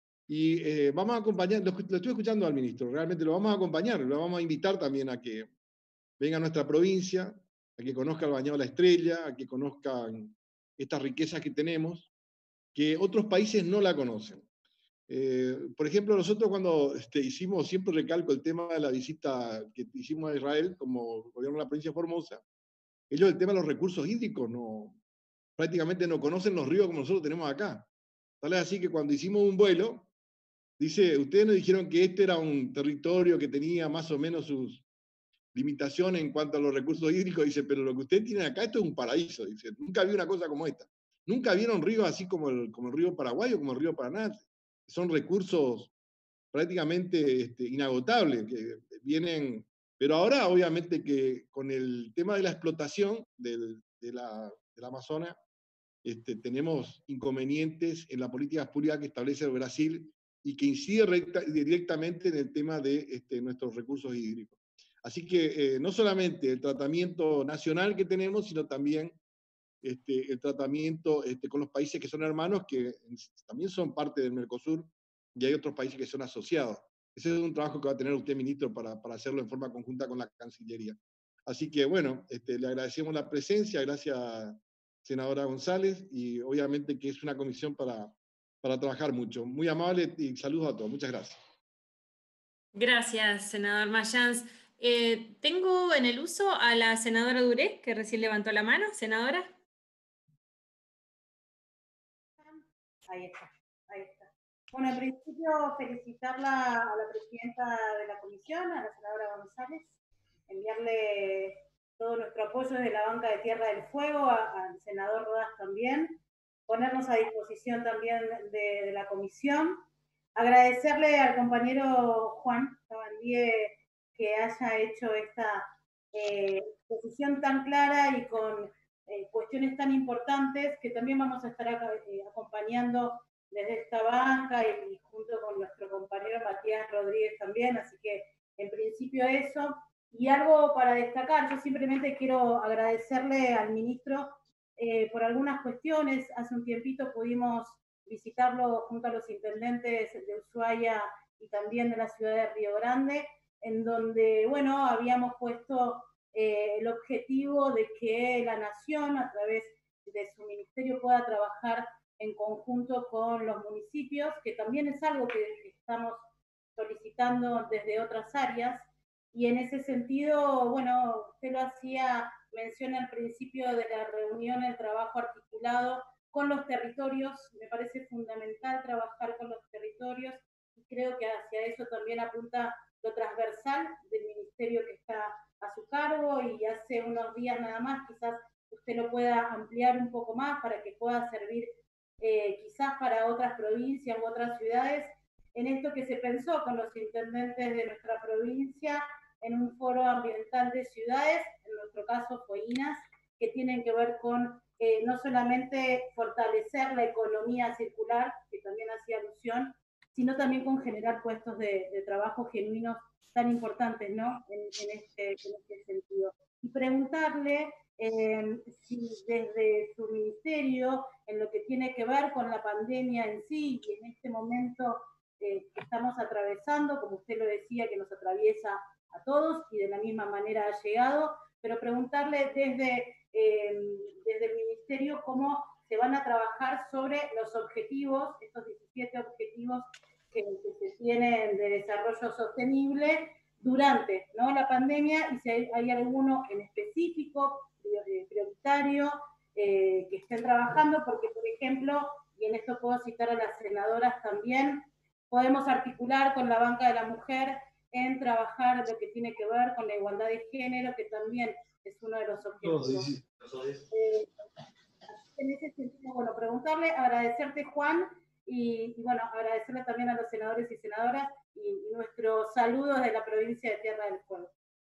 y eh, vamos a acompañar, lo, lo estoy escuchando al ministro, realmente lo vamos a acompañar, lo vamos a invitar también a que venga a nuestra provincia, a que conozca el Bañado de la Estrella, a que conozcan estas riquezas que tenemos, que otros países no la conocen. Eh, por ejemplo, nosotros cuando este, hicimos, siempre recalco el tema de la visita que hicimos a Israel como gobierno de la provincia de Formosa, ellos el tema de los recursos hídricos no, prácticamente no conocen los ríos como nosotros tenemos acá. Tal es así que cuando hicimos un vuelo, dice, ustedes nos dijeron que este era un territorio que tenía más o menos sus limitaciones en cuanto a los recursos hídricos, dice, pero lo que ustedes tienen acá, esto es un paraíso, dice, nunca vi una cosa como esta. Nunca vieron ríos así como el, como el río Paraguay o como el río Paraná. Son recursos prácticamente este, inagotables, que vienen, pero ahora obviamente que con el tema de la explotación del, de la, del Amazonas, este, tenemos inconvenientes en las políticas públicas que establece el Brasil y que incide recta, directamente en el tema de este, nuestros recursos hídricos. Así que eh, no solamente el tratamiento nacional que tenemos, sino también este, el tratamiento este, con los países que son hermanos, que también son parte del Mercosur, y hay otros países que son asociados. Ese es un trabajo que va a tener usted, ministro, para, para hacerlo en forma conjunta con la Cancillería. Así que, bueno, este, le agradecemos la presencia, gracias, senadora González, y obviamente que es una comisión para, para trabajar mucho. Muy amable y saludos a todos. Muchas gracias. Gracias, senador Mayans. Eh, tengo en el uso a la senadora Duré, que recién levantó la mano. Senadora. Ahí está, ahí está. Bueno, en principio felicitarla a la presidenta de la comisión, a la senadora González, enviarle todo nuestro apoyo desde la banca de Tierra del Fuego, a, al senador Rodas también, ponernos a disposición también de, de la comisión, agradecerle al compañero Juan Sabandíe que haya hecho esta eh, exposición tan clara y con eh, cuestiones tan importantes que también vamos a estar acá, eh, acompañando desde esta banca y, y junto con nuestro compañero Matías Rodríguez también, así que en principio eso. Y algo para destacar, yo simplemente quiero agradecerle al ministro eh, por algunas cuestiones. Hace un tiempito pudimos visitarlo junto a los intendentes de Ushuaia y también de la ciudad de Río Grande, en donde, bueno, habíamos puesto eh, el objetivo de que la nación, a través de su ministerio, pueda trabajar en conjunto con los municipios, que también es algo que estamos solicitando desde otras áreas. Y en ese sentido, bueno, usted lo hacía mención al principio de la reunión, el trabajo articulado con los territorios. Me parece fundamental trabajar con los territorios y creo que hacia eso también apunta lo transversal del ministerio que está a su cargo, y hace unos días nada más, quizás usted lo pueda ampliar un poco más para que pueda servir eh, quizás para otras provincias u otras ciudades, en esto que se pensó con los intendentes de nuestra provincia en un foro ambiental de ciudades, en nuestro caso fue I N A S, que tienen que ver con eh, no solamente fortalecer la economía circular, que también hacía alusión, sino también con generar puestos de, de trabajo genuinos tan importantes, ¿no? En, en, este, en este sentido. Y preguntarle eh, si desde su ministerio, en lo que tiene que ver con la pandemia en sí, y en este momento eh, que estamos atravesando, como usted lo decía, que nos atraviesa a todos y de la misma manera ha llegado, pero preguntarle desde, eh, desde el ministerio cómo se van a trabajar sobre los objetivos, estos diecisiete objetivos que, que se tienen de desarrollo sostenible durante, ¿no?, la pandemia, y si hay, hay alguno en específico, prioritario, eh, que estén trabajando, porque, por ejemplo, y en esto puedo citar a las senadoras también, podemos articular con la banca de la mujer en trabajar lo que tiene que ver con la igualdad de género, que también es uno de los objetivos. Eh, en ese sentido, bueno, preguntarle, agradecerte, Juan, y, y bueno, agradecerle también a los senadores y senadoras y, y nuestros saludos de la provincia de Tierra del Fuego.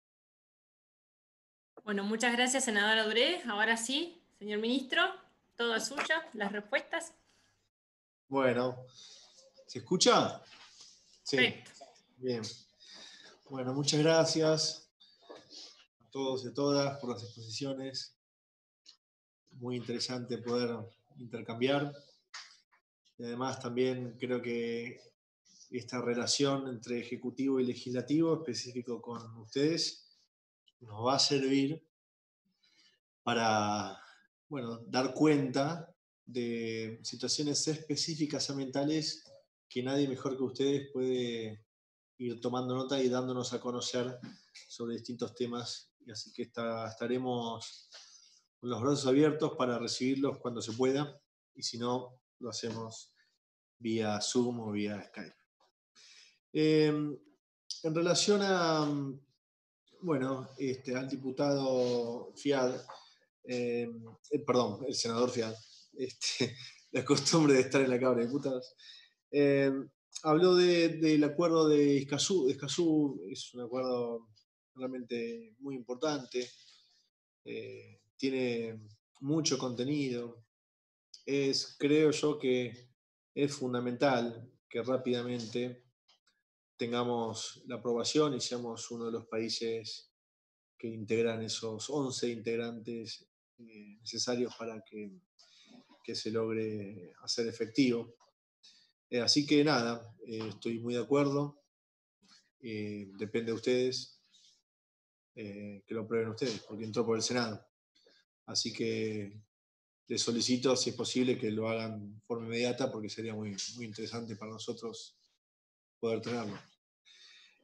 Bueno, muchas gracias, senadora Duré. Ahora sí, señor ministro, todo es suyo, las respuestas. Bueno, ¿se escucha? Sí. Perfecto. Bien. Bueno, muchas gracias a todos y a todas por las exposiciones. Muy interesante poder intercambiar. Y además también creo que esta relación entre ejecutivo y legislativo, específico con ustedes, nos va a servir para, bueno, dar cuenta de situaciones específicas ambientales que nadie mejor que ustedes puede ir tomando nota y dándonos a conocer sobre distintos temas. Y así que está, estaremos con los brazos abiertos para recibirlos cuando se pueda, y si no, lo hacemos vía Zoom o vía Skype. Eh, en relación a, bueno, este, al diputado Fial, eh, eh, perdón, el senador Fial, este, la costumbre de estar en la Cámara de Diputados, eh, habló de, del acuerdo de Escazú. Escazú es un acuerdo realmente muy importante, eh, tiene mucho contenido. Es, creo yo que es fundamental que rápidamente tengamos la aprobación y seamos uno de los países que integran esos once integrantes eh, necesarios para que, que se logre hacer efectivo. Eh, así que nada, eh, estoy muy de acuerdo. Eh, depende de ustedes eh, que lo aprueben ustedes, porque entró por el Senado. Así que les solicito, si es posible, que lo hagan de forma inmediata, porque sería muy, muy interesante para nosotros poder tenerlo.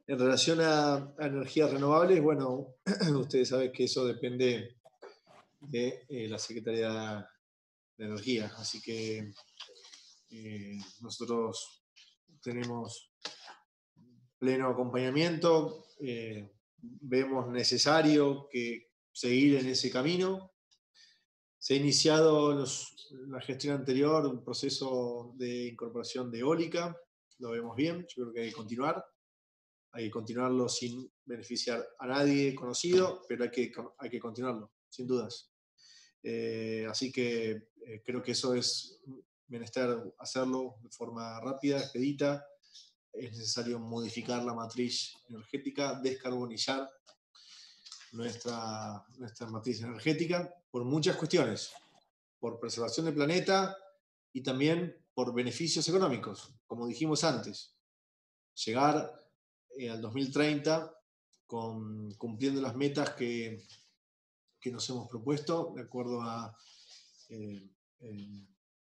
En relación a, a energías renovables, bueno, ustedes saben que eso depende de eh, la Secretaría de Energía, así que eh, nosotros tenemos pleno acompañamiento, eh, vemos necesario que seguir en ese camino. Se ha iniciado los, la gestión anterior un proceso de incorporación de eólica, lo vemos bien, yo creo que hay que continuar, hay que continuarlo sin beneficiar a nadie conocido, pero hay que, hay que continuarlo, sin dudas. Eh, así que eh, creo que eso es menester hacerlo de forma rápida, expedita. Es necesario modificar la matriz energética, descarbonizar nuestra, nuestra matriz energética por muchas cuestiones, por preservación del planeta y también por beneficios económicos, como dijimos antes. Llegar eh, al dos mil treinta con, cumpliendo las metas que, que nos hemos propuesto, de acuerdo a eh, eh,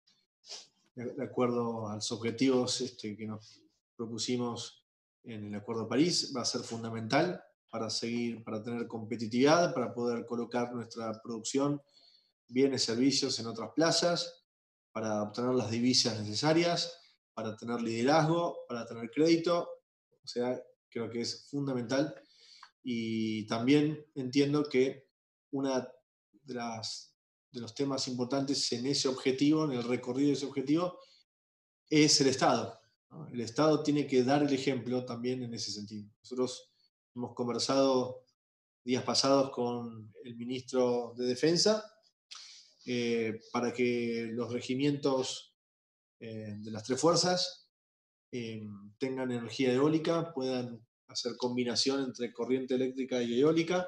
de acuerdo a los objetivos este, que nos propusimos en el Acuerdo de París, va a ser fundamental para seguir, para tener competitividad, para poder colocar nuestra producción, bienes, servicios en otras plazas, para obtener las divisas necesarias, para tener liderazgo, para tener crédito. O sea, creo que es fundamental. Y también entiendo que una de las de los temas importantes en ese objetivo, en el recorrido de ese objetivo, es el Estado, ¿no? El Estado tiene que dar el ejemplo también en ese sentido. Nosotros hemos conversado días pasados con el ministro de Defensa eh, para que los regimientos eh, de las tres fuerzas eh, tengan energía eólica, puedan hacer combinación entre corriente eléctrica y eólica.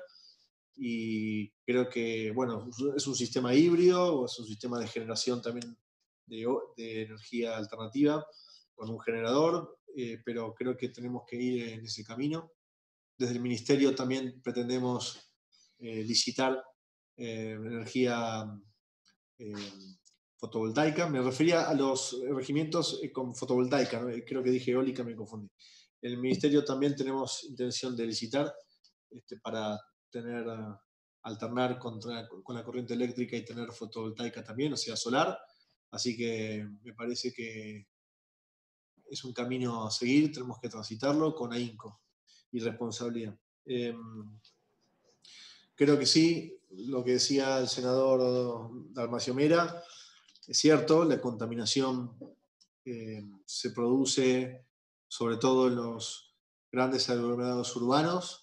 Y creo que, bueno, es un sistema híbrido o es un sistema de generación también de, de energía alternativa con un generador, eh, pero creo que tenemos que ir en ese camino. Desde el Ministerio también pretendemos eh, licitar eh, energía eh, fotovoltaica. Me refería a los regimientos eh, con fotovoltaica, ¿no? Creo que dije eólica, me confundí. En el Ministerio también tenemos intención de licitar este, para tener, uh, alternar contra, con la corriente eléctrica y tener fotovoltaica también, o sea, solar. Así que me parece que es un camino a seguir, tenemos que transitarlo con ahínco y responsabilidad. Eh, creo que sí, lo que decía el senador Dalmacio Mera, es cierto, la contaminación eh, se produce sobre todo en los grandes aglomerados urbanos.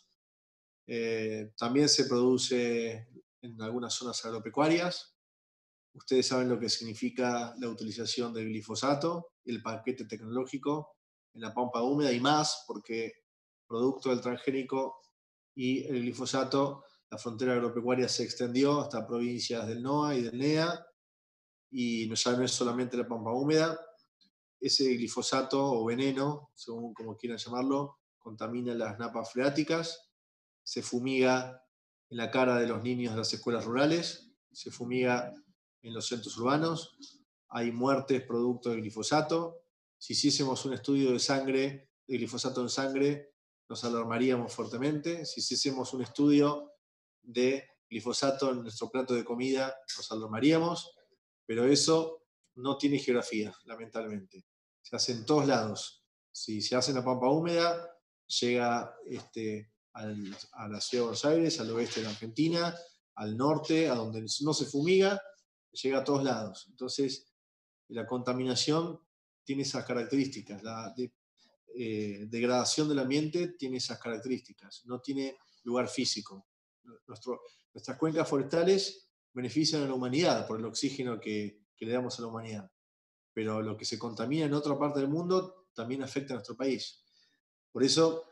Eh, también se produce en algunas zonas agropecuarias. Ustedes saben lo que significa la utilización del glifosato y el paquete tecnológico en la pampa húmeda y más, porque producto del transgénico y el glifosato, la frontera agropecuaria se extendió hasta provincias del NOA y del NEA, y ya no es solamente la pampa húmeda. Ese glifosato o veneno, según como quieran llamarlo, contamina las napas freáticas, se fumiga en la cara de los niños de las escuelas rurales, se fumiga en los centros urbanos, hay muertes producto del glifosato. Si hiciésemos un estudio de sangre, de glifosato en sangre, nos alarmaríamos fuertemente. Si hiciésemos un estudio de glifosato en nuestro plato de comida, nos alarmaríamos, pero eso no tiene geografía, lamentablemente. Se hace en todos lados. Si se hace en la pampa húmeda, llega este, al, a la ciudad de Buenos Aires, al oeste de la Argentina, al norte, a donde no se fumiga, llega a todos lados. Entonces, la contaminación tiene esas características, la de, eh, degradación del ambiente tiene esas características, no tiene lugar físico. Nuestro, nuestras cuencas forestales benefician a la humanidad por el oxígeno que, que le damos a la humanidad, pero lo que se contamina en otra parte del mundo también afecta a nuestro país. Por eso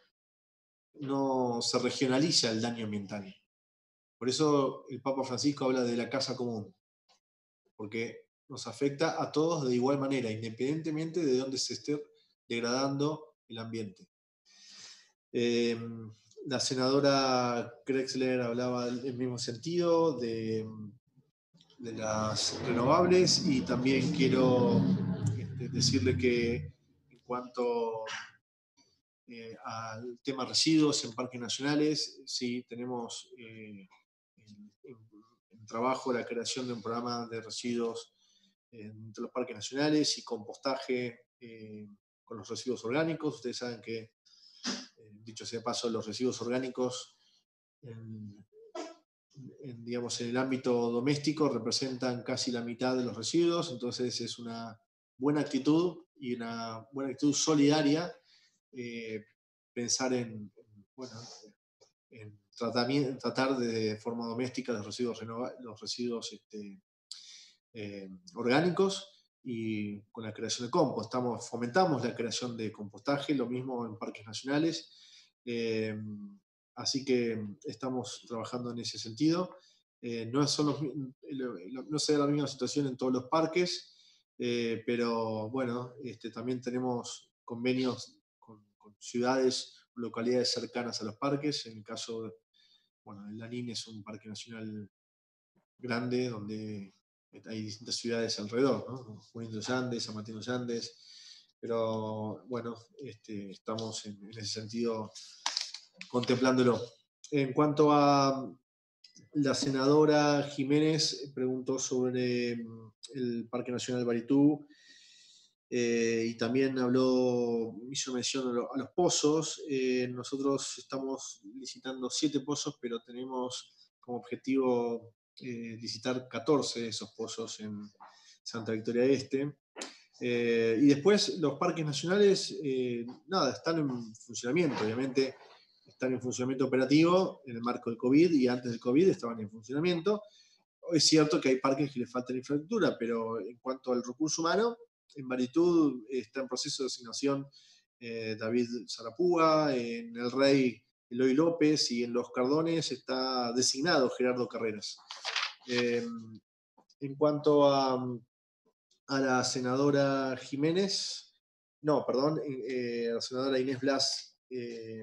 no se regionaliza el daño ambiental. Por eso el Papa Francisco habla de la casa común, porque nos afecta a todos de igual manera, independientemente de dónde se esté degradando el ambiente. Eh, la senadora Krexler hablaba en el mismo sentido de, de las renovables, y también quiero este, decirle que en cuanto eh, al tema residuos en parques nacionales, sí, tenemos eh, en, en, en trabajo la creación de un programa de residuos entre los parques nacionales y compostaje eh, con los residuos orgánicos. Ustedes saben que, eh, dicho sea de paso, los residuos orgánicos en, en, digamos, en el ámbito doméstico representan casi la mitad de los residuos, entonces es una buena actitud y una buena actitud solidaria eh, pensar en, en, bueno, en tratamiento, tratar de forma doméstica los residuos, los residuos este, eh, orgánicos y con la creación de compost. Estamos, fomentamos la creación de compostaje, lo mismo en parques nacionales. Eh, así que estamos trabajando en ese sentido. Eh, no, son los, no se da la misma situación en todos los parques, eh, pero bueno, este, también tenemos convenios con, con ciudades, localidades cercanas a los parques. En el caso de, bueno, el Lanín es un parque nacional grande donde hay distintas ciudades alrededor, ¿no? Junín de los Andes, San Martín de los Andes, pero bueno, este, estamos en, en ese sentido contemplándolo. En cuanto a la senadora Jiménez, preguntó sobre el Parque Nacional Baritú, eh, y también habló, hizo mención a, lo, a los pozos. Eh, nosotros estamos licitando siete pozos, pero tenemos como objetivo eh, licitar catorce de esos pozos en Santa Victoria Este. Eh, y después los parques nacionales, eh, nada, están en funcionamiento, obviamente están en funcionamiento operativo en el marco del COVID, y antes del COVID estaban en funcionamiento. Es cierto que hay parques que les falta infraestructura, pero en cuanto al recurso humano, en Baritú está en proceso de asignación eh, David Sarapúa, en El Rey Eloy López, y en Los Cardones está designado Gerardo Carreras. Eh, en cuanto a, a la senadora Jiménez, no, perdón, eh, a la senadora Inés Blas eh,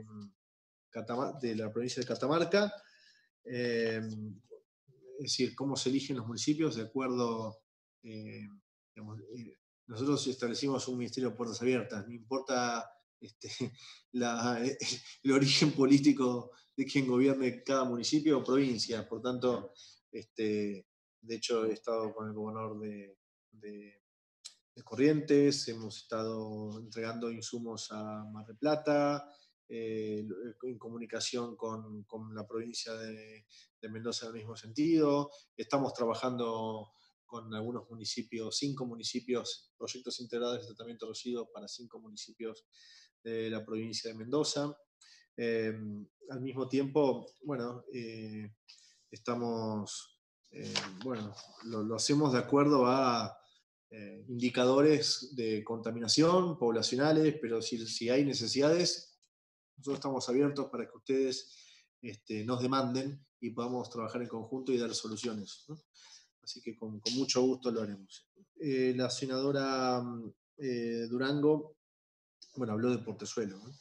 de la provincia de Catamarca, eh, es decir, cómo se eligen los municipios de acuerdo, eh, digamos, eh, nosotros establecimos un ministerio de puertas abiertas, no importa este, la, el origen político de quien gobierne cada municipio o provincia. Por tanto, este, de hecho he estado con el gobernador de, de, de Corrientes, hemos estado entregando insumos a Mar del Plata, eh, en comunicación con, con la provincia de, de Mendoza en el mismo sentido. Estamos trabajando con algunos municipios, cinco municipios, proyectos integrados de tratamiento de residuos para cinco municipios de la provincia de Mendoza. Eh, al mismo tiempo, bueno, eh, estamos, eh, bueno, lo, lo hacemos de acuerdo a eh, indicadores de contaminación poblacionales, pero si, si hay necesidades, nosotros estamos abiertos para que ustedes este, nos demanden y podamos trabajar en conjunto y dar soluciones, ¿no? Así que con, con mucho gusto lo haremos. Eh, la senadora eh, Durango, bueno, habló de Portezuelo, ¿no?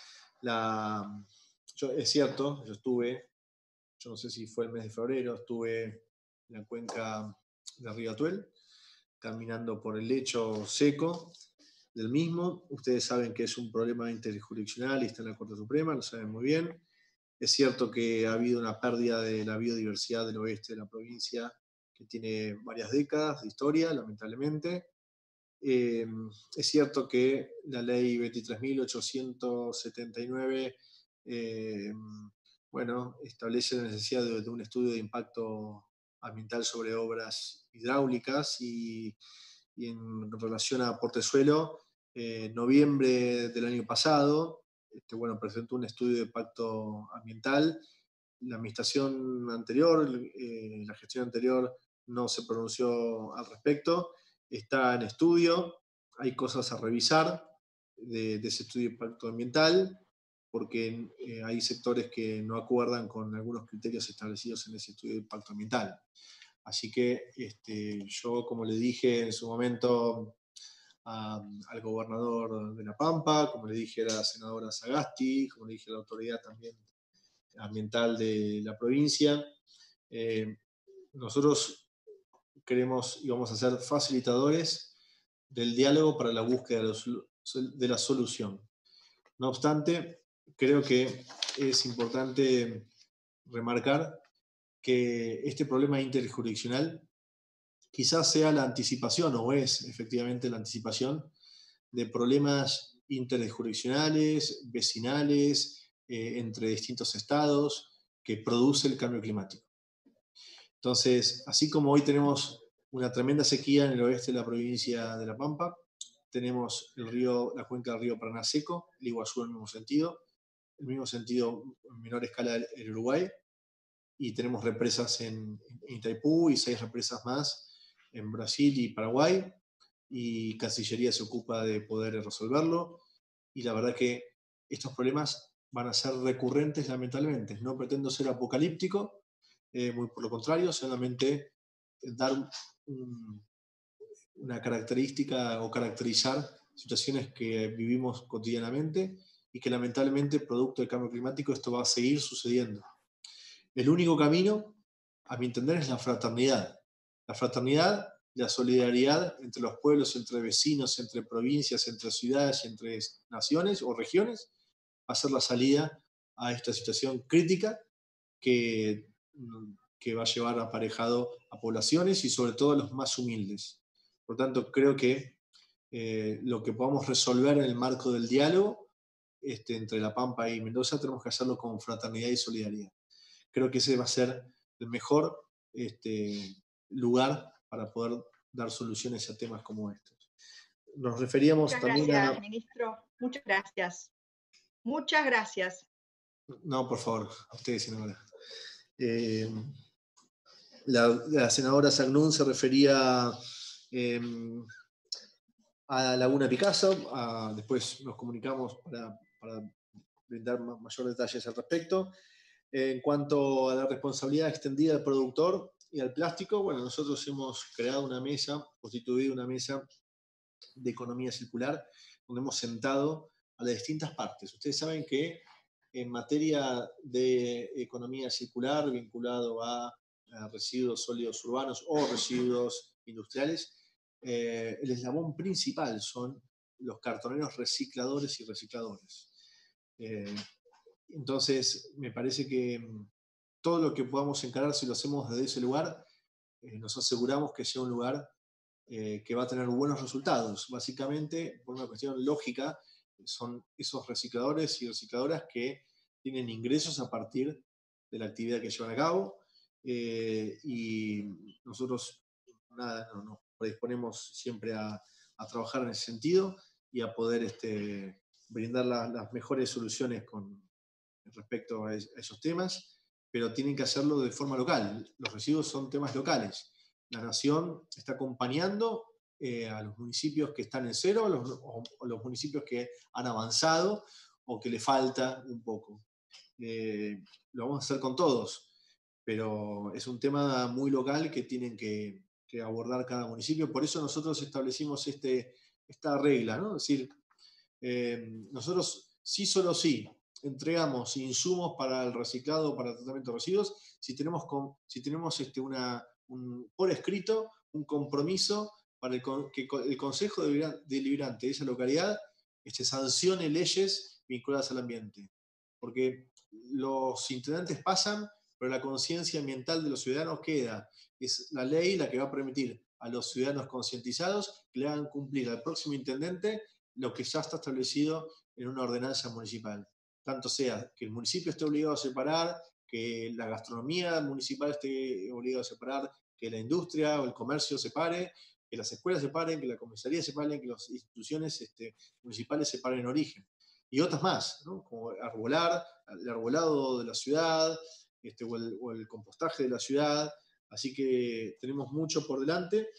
La, yo, es cierto, yo estuve, yo no sé si fue el mes de febrero, estuve en la cuenca de Río Atuel, caminando por el lecho seco del mismo. Ustedes saben que es un problema interjurisdiccional y está en la Corte Suprema, lo saben muy bien. Es cierto que ha habido una pérdida de la biodiversidad del oeste de la provincia que tiene varias décadas de historia, lamentablemente. Eh, es cierto que la ley veintitrés mil ochocientos setenta y nueve eh, bueno, establece la necesidad de, de un estudio de impacto ambiental sobre obras hidráulicas, y, y en relación a Portezuelo, en eh, noviembre del año pasado, este, bueno, presentó un estudio de impacto ambiental. La administración anterior, eh, la gestión anterior, no se pronunció al respecto. Está en estudio, hay cosas a revisar de, de ese estudio de impacto ambiental, porque eh, hay sectores que no acuerdan con algunos criterios establecidos en ese estudio de impacto ambiental. Así que este, yo, como le dije en su momento a, al gobernador de La Pampa, como le dije a la senadora Sagasti, como le dije a la autoridad también ambiental de la provincia, eh, nosotros queremos y vamos a ser facilitadores del diálogo para la búsqueda de la solución. No obstante, creo que es importante remarcar que este problema interjurisdiccional quizás sea la anticipación, o es efectivamente la anticipación, de problemas interjurisdiccionales, vecinales, eh, entre distintos estados, que produce el cambio climático. Entonces, así como hoy tenemos una tremenda sequía en el oeste de la provincia de La Pampa, tenemos el río, la cuenca del río Paraná seco, el Iguazú en el mismo sentido, el mismo sentido en menor escala el Uruguay, y tenemos represas en, en Itaipú y seis represas más en Brasil y Paraguay, y Cancillería se ocupa de poder resolverlo, y la verdad que estos problemas van a ser recurrentes lamentablemente. No pretendo ser apocalíptico, eh, muy por lo contrario, solamente dar un, una característica o caracterizar situaciones que vivimos cotidianamente y que lamentablemente, producto del cambio climático, esto va a seguir sucediendo. El único camino, a mi entender, es la fraternidad. La fraternidad, la solidaridad entre los pueblos, entre vecinos, entre provincias, entre ciudades y entre naciones o regiones, va a ser la salida a esta situación crítica que, que va a llevar aparejado a poblaciones y sobre todo a los más humildes. Por tanto, creo que eh, lo que podamos resolver en el marco del diálogo este, entre La Pampa y Mendoza, tenemos que hacerlo con fraternidad y solidaridad. Creo que ese va a ser el mejor este, lugar para poder dar soluciones a temas como estos. Nos referíamos Muchas también gracias, a... ministro. Muchas gracias. Muchas gracias. No, por favor, a ustedes, senadora. Eh, la, la senadora Sagnún se refería eh, a Laguna Picasso. A, después nos comunicamos para, para brindar mayor detalles al respecto. En cuanto a la responsabilidad extendida del productor y al plástico, bueno, nosotros hemos creado una mesa, constituido una mesa de economía circular, donde hemos sentado a las distintas partes. Ustedes saben que en materia de economía circular, vinculado a, a residuos sólidos urbanos o residuos industriales, eh, el eslabón principal son los cartoneros recicladores y recicladores. Eh, Entonces, me parece que todo lo que podamos encarar, si lo hacemos desde ese lugar, eh, nos aseguramos que sea un lugar eh, que va a tener buenos resultados. Básicamente, por una cuestión lógica, son esos recicladores y recicladoras que tienen ingresos a partir de la actividad que llevan a cabo, eh, y nosotros nada, no, nos predisponemos siempre a, a trabajar en ese sentido y a poder este, brindar la, las mejores soluciones con respecto a esos temas, pero tienen que hacerlo de forma local. Los residuos son temas locales. La Nación está acompañando eh, a los municipios que están en cero o los, o, o los municipios que han avanzado o que le falta un poco. Eh, lo vamos a hacer con todos, pero es un tema muy local que tienen que, que abordar cada municipio. Por eso nosotros establecimos este, esta regla, ¿no? Es decir, eh, nosotros sí, solo sí, entregamos insumos para el reciclado, para el tratamiento de residuos, si tenemos, con, si tenemos este, una, un, por escrito un compromiso para el, que el Consejo Deliberante de esa localidad este, sancione leyes vinculadas al ambiente. Porque los intendentes pasan, pero la conciencia ambiental de los ciudadanos queda. Es la ley la que va a permitir a los ciudadanos concientizados que le hagan cumplir al próximo intendente lo que ya está establecido en una ordenanza municipal. Tanto sea que el municipio esté obligado a separar, que la gastronomía municipal esté obligada a separar, que la industria o el comercio separe, que las escuelas separen, que la comisaría separen, que las instituciones este, municipales separen en origen. Y otras más, ¿no? Como arbolar, el arbolado de la ciudad, este, o, el, o el compostaje de la ciudad. Así que tenemos mucho por delante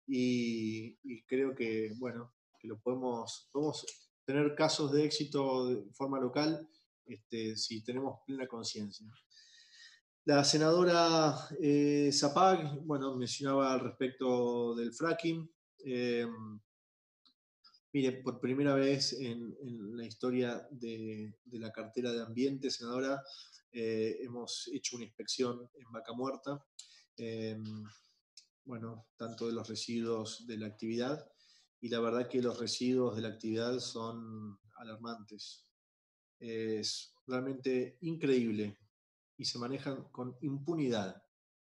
y, y creo que, bueno, que lo podemos, podemos tener casos de éxito de forma local este, si tenemos plena conciencia. La senadora eh, Zapag, bueno, mencionaba al respecto del fracking. Eh, mire, por primera vez en, en la historia de, de la cartera de Ambiente, senadora, eh, hemos hecho una inspección en Vaca Muerta, eh, bueno, tanto de los residuos de la actividad, y la verdad que los residuos de la actividad son alarmantes. es realmente increíble y se manejan con impunidad.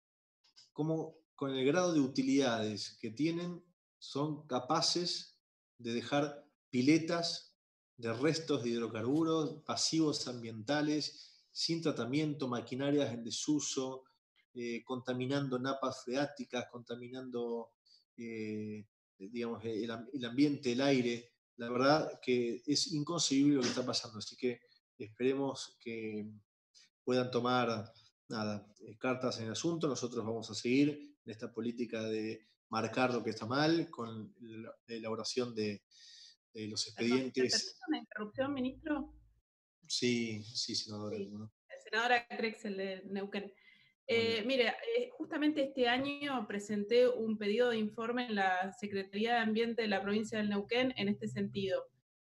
Cómo con el grado de utilidades que tienen son capaces de dejar piletas de restos de hidrocarburos, pasivos ambientales, sin tratamiento, maquinarias en desuso, eh, contaminando napas freáticas, contaminando eh, digamos, el, el ambiente, el aire. La verdad que es inconcebible lo que está pasando, así que esperemos que puedan tomar nada, cartas en el asunto. Nosotros vamos a seguir en esta política de marcar lo que está mal con la elaboración de, de los expedientes. ¿Me permite una interrupción, ministro? Sí, sí, senadora. Sí. ¿No? Senadora Crexel de Neuquén. Eh, mire, eh, justamente este año presenté un pedido de informe en la Secretaría de Ambiente de la provincia del Neuquén en este sentido.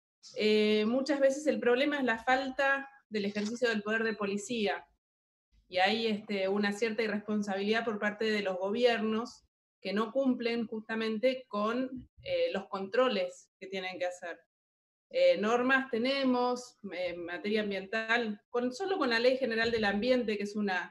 Eh, muchas veces el problema es la falta del ejercicio del poder de policía y hay este, una cierta irresponsabilidad por parte de los gobiernos que no cumplen justamente con eh, los controles que tienen que hacer. Eh, normas tenemos en materia ambiental, con, solo con la Ley General del Ambiente, que es una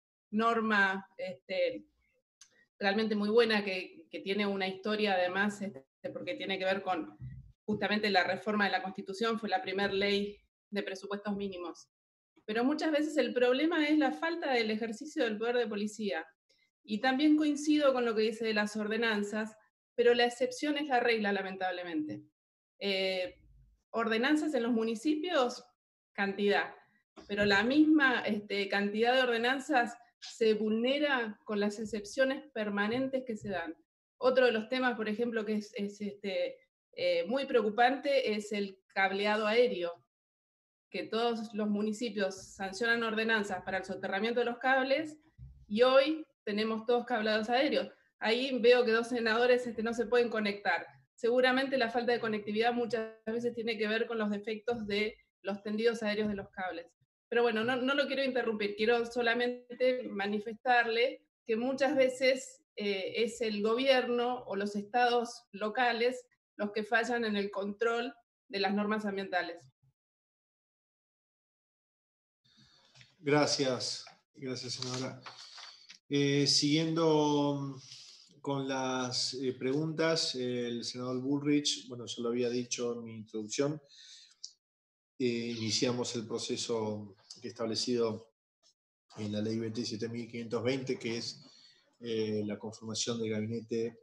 norma este, realmente muy buena, que, que tiene una historia además, este, porque tiene que ver con justamente la reforma de la Constitución, fue la primera ley de presupuestos mínimos. Pero muchas veces el problema es la falta del ejercicio del poder de policía. Y también coincido con lo que dice de las ordenanzas, pero la excepción es la regla, lamentablemente. Eh, ordenanzas en los municipios, cantidad, pero la misma este, cantidad de ordenanzas se vulnera con las excepciones permanentes que se dan. Otro de los temas, por ejemplo, que es, es este, eh, muy preocupante es el cableado aéreo, que todos los municipios sancionan ordenanzas para el soterramiento de los cables y hoy tenemos todos cableados aéreos. Ahí veo que dos senadores este, no se pueden conectar. Seguramente la falta de conectividad muchas veces tiene que ver con los defectos de los tendidos aéreos de los cables. Pero bueno, no, no lo quiero interrumpir, quiero solamente manifestarle que muchas veces eh, es el gobierno o los estados locales los que fallan en el control de las normas ambientales. Gracias, gracias, senadora. Eh, siguiendo con las eh, preguntas, eh, el senador Bullrich, bueno, yo lo había dicho en mi introducción, eh, iniciamos el proceso que establecido en la ley veintisiete mil quinientos veinte, que es eh, la conformación del gabinete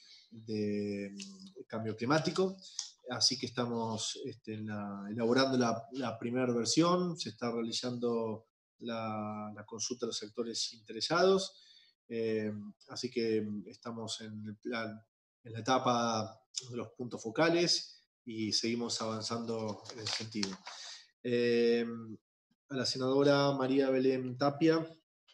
de cambio climático. Así que estamos este, en la, elaborando la, la primera versión, se está realizando la, la consulta de los sectores interesados, eh, así que estamos en, el plan, en la etapa de los puntos focales y seguimos avanzando en ese sentido. Eh, a la senadora María Belén Tapia,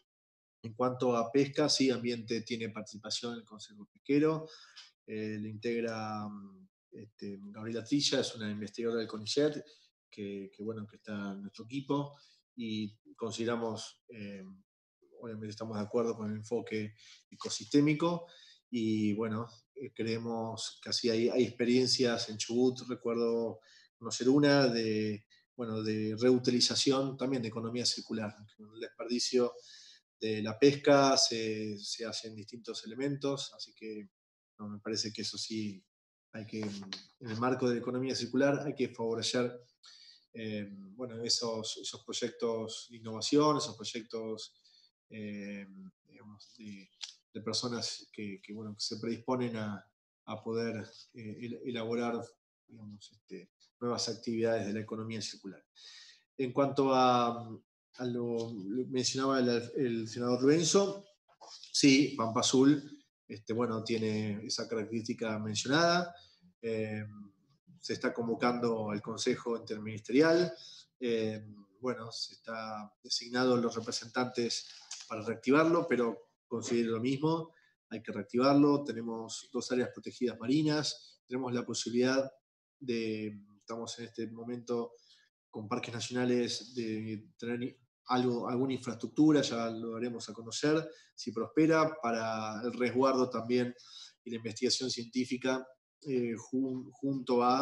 en cuanto a pesca, sí, Ambiente tiene participación en el Consejo Pesquero, eh, le integra este, Gabriela Trilla, es una investigadora del CONICET, que, que, bueno, que está en nuestro equipo, y consideramos, eh, obviamente estamos de acuerdo con el enfoque ecosistémico, y bueno, eh, creemos que así hay, hay experiencias en Chubut, recuerdo conocer una de, bueno, de reutilización, también de economía circular, el desperdicio de la pesca se, se hacen distintos elementos, así que no, me parece que eso sí hay que, en el marco de la economía circular, hay que favorecer eh, bueno, esos, esos proyectos de innovación, esos proyectos eh, digamos, de, de personas que, que, bueno, que se predisponen a, a poder eh, elaborar digamos, este, nuevas actividades de la economía circular. En cuanto a, a lo que mencionaba el, el senador Lorenzo, sí, Pampa Azul este, bueno, tiene esa característica mencionada. Eh, se está convocando al Consejo Interministerial. Eh, bueno, se está designado los representantes para reactivarlo, pero considero lo mismo, hay que reactivarlo. Tenemos dos áreas protegidas marinas, tenemos la posibilidad de, estamos en este momento con parques nacionales, de tener algo, alguna infraestructura, ya lo daremos a conocer, si prospera, para el resguardo también y la investigación científica eh, jun, junto a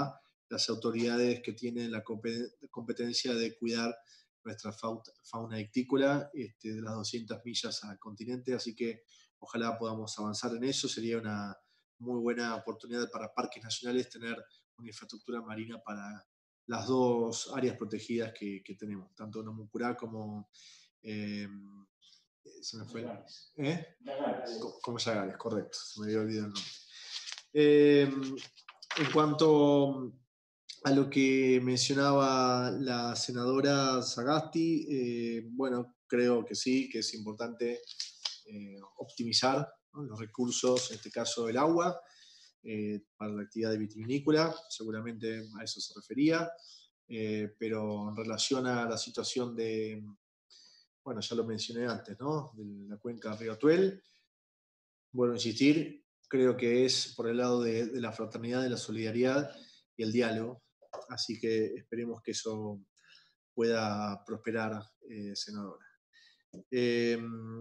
las autoridades que tienen la competencia de cuidar nuestra fauna ictícola este, de las doscientas millas al continente, así que ojalá podamos avanzar en eso. Sería una muy buena oportunidad para parques nacionales tener una infraestructura marina para las dos áreas protegidas que, que tenemos, tanto Namuncurá como eh, se me fue, ¿eh? como Yagares, correcto, se me había olvidado el nombre. Eh, en cuanto a lo que mencionaba la senadora Sagasti, eh, bueno, creo que sí, que es importante eh, optimizar, ¿no?, los recursos, en este caso el agua, eh, para la actividad vitivinícola, seguramente a eso se refería, eh, pero en relación a la situación de, bueno, ya lo mencioné antes, ¿no?, de la cuenca Río Atuel, bueno, insistir, creo que es por el lado de, de la fraternidad, de la solidaridad y el diálogo. Así que esperemos que eso pueda prosperar, eh, senadora. Eh,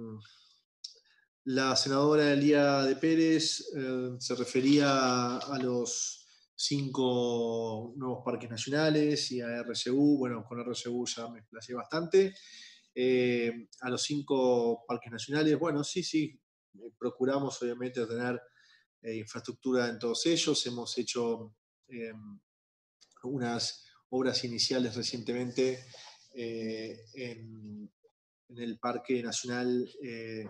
la senadora Elía de Pérez eh, se refería a los cinco nuevos parques nacionales y a R C U. Bueno, con R C U ya me explayé bastante. Eh, a los cinco parques nacionales, bueno, sí, sí, procuramos obviamente tener eh, infraestructura en todos ellos. Hemos hecho eh, unas obras iniciales recientemente eh, en, en el Parque Nacional eh,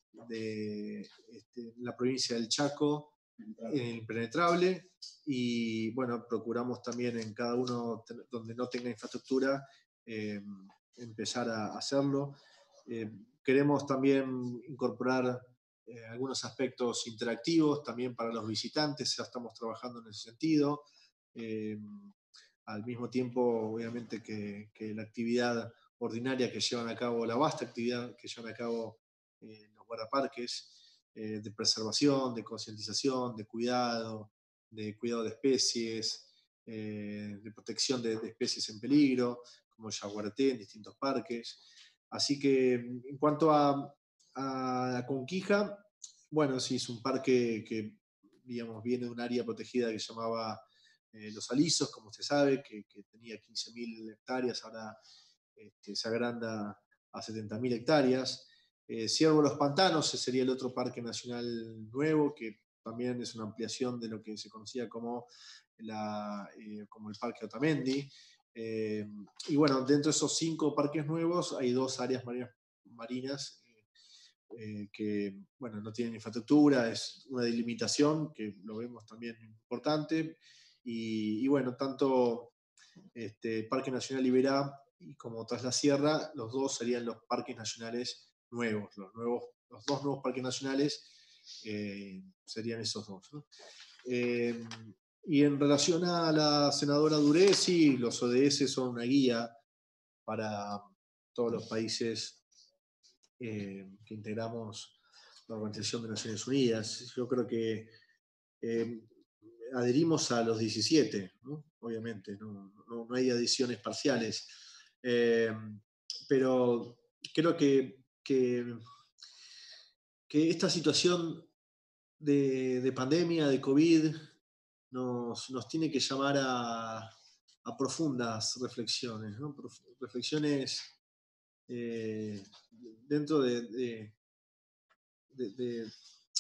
de este, la provincia del Chaco, en el Impenetrable, y bueno, procuramos también en cada uno donde no tenga infraestructura eh, empezar a hacerlo. Eh, queremos también incorporar eh, algunos aspectos interactivos también para los visitantes, ya estamos trabajando en ese sentido. Eh, al mismo tiempo, obviamente, que, que la actividad ordinaria que llevan a cabo, la vasta actividad que llevan a cabo eh, los guardaparques, eh, de preservación, de concientización, de cuidado, de cuidado de especies, eh, de protección de, de especies en peligro, como el yaguareté en distintos parques. Así que en cuanto a, a la Conquija, bueno, sí, es un parque que, digamos, viene de un área protegida que se llamaba eh, Los Alisos, como usted sabe, que, que tenía quince mil hectáreas, ahora este, se agranda a setenta mil hectáreas. Eh, Ciervo Los Pantanos sería el otro parque nacional nuevo, que también es una ampliación de lo que se conocía como, la, eh, como el Parque Otamendi. Eh, y bueno, dentro de esos cinco parques nuevos hay dos áreas marinas, marinas eh, que bueno, no tienen infraestructura, es una delimitación que lo vemos también importante. Y, y bueno, tanto este, Parque Nacional Iberá y como Tras la Sierra, los dos serían los parques nacionales nuevos. Los, nuevos, los dos nuevos parques nacionales eh, serían esos dos, ¿no? Eh, y en relación a la senadora Duré, sí, los O D S son una guía para todos los países eh, que integramos la Organización de Naciones Unidas. Yo creo que eh, adherimos a los diecisiete, ¿no? Obviamente, no, no, no hay adiciones parciales. Eh, pero creo que, que, que esta situación de, de pandemia, de COVID, nos, nos tiene que llamar a, a profundas reflexiones, ¿no? Reflexiones eh, dentro de, de, de, de...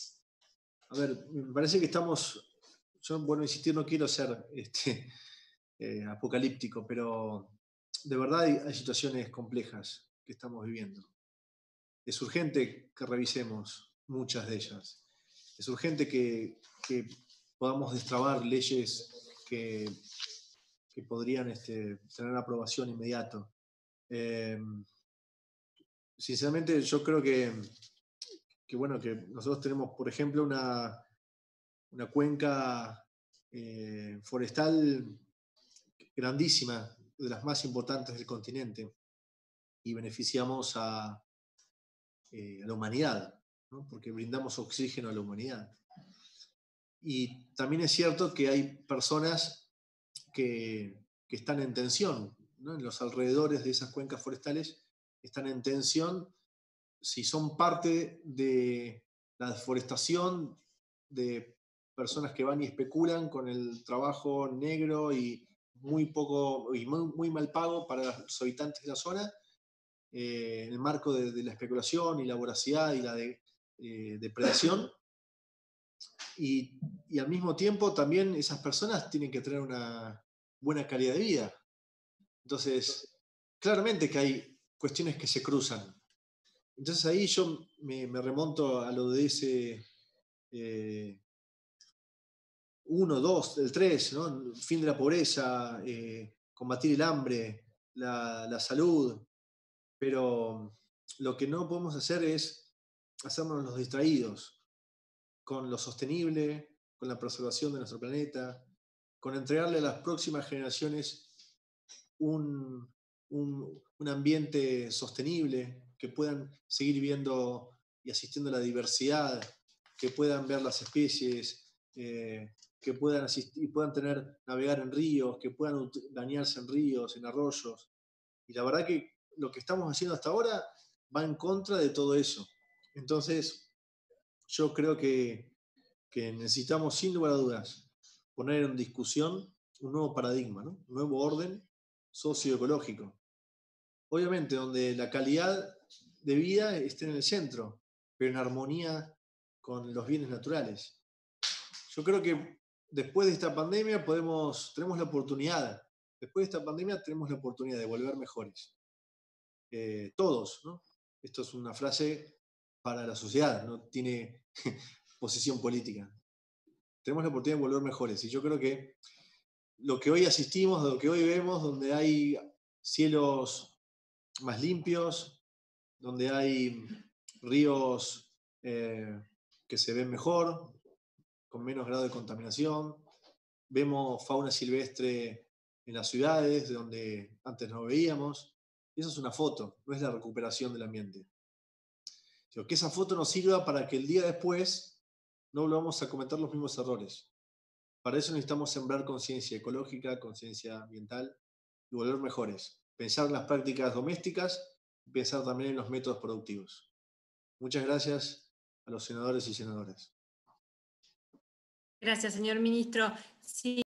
A ver, me parece que estamos... Yo, bueno, insistir, no quiero ser este, eh, apocalíptico, pero de verdad hay, hay situaciones complejas que estamos viviendo. Es urgente que revisemos muchas de ellas. Es urgente que, que podamos destrabar leyes que, que podrían este, tener aprobación inmediata. Eh, sinceramente, yo creo que, que, bueno, que nosotros tenemos, por ejemplo, una, una cuenca eh, forestal grandísima, de las más importantes del continente, y beneficiamos a, eh, a la humanidad, ¿no? Porque brindamos oxígeno a la humanidad. Y también es cierto que hay personas que, que están en tensión, ¿no? En los alrededores de esas cuencas forestales están en tensión si son parte de la deforestación de personas que van y especulan con el trabajo negro y muy poco y muy, muy mal pago para los habitantes de la zona, eh, en el marco de, de la especulación y la voracidad y la de, eh, depredación. Y, y al mismo tiempo también esas personas tienen que tener una buena calidad de vida. Entonces, claramente que hay cuestiones que se cruzan. Entonces ahí yo me, me remonto a lo de ese eh, uno, dos, el tres, ¿no? Fin de la pobreza, eh, combatir el hambre, la, la salud, pero lo que no podemos hacer es hacernos los distraídos con lo sostenible, con la preservación de nuestro planeta, con entregarle a las próximas generaciones un, un, un ambiente sostenible, que puedan seguir viendo y asistiendo a la diversidad, que puedan ver las especies, eh, que puedan asistir y puedan tener, navegar en ríos, que puedan bañarse en ríos, en arroyos. Y la verdad que lo que estamos haciendo hasta ahora va en contra de todo eso. Entonces, yo creo que, que necesitamos, sin lugar a dudas, poner en discusión un nuevo paradigma, ¿no? Un nuevo orden socioecológico. Obviamente, donde la calidad de vida esté en el centro, pero en armonía con los bienes naturales. Yo creo que después de esta pandemia podemos, tenemos la oportunidad, después de esta pandemia tenemos la oportunidad de volver mejores. Eh, todos, ¿no? Esto es una frase para la sociedad, no tiene posición política. Tenemos la oportunidad de volver mejores. Y yo creo que lo que hoy asistimos, lo que hoy vemos, donde hay cielos más limpios, donde hay ríos eh, que se ven mejor, con menos grado de contaminación, vemos fauna silvestre en las ciudades, donde antes no veíamos. Eso es una foto, no es la recuperación del ambiente. Que esa foto nos sirva para que el día después no volvamos a cometer los mismos errores. Para eso necesitamos sembrar conciencia ecológica, conciencia ambiental y volver mejores. Pensar en las prácticas domésticas y pensar también en los métodos productivos. Muchas gracias a los senadores y senadoras. Gracias, señor ministro. Sí.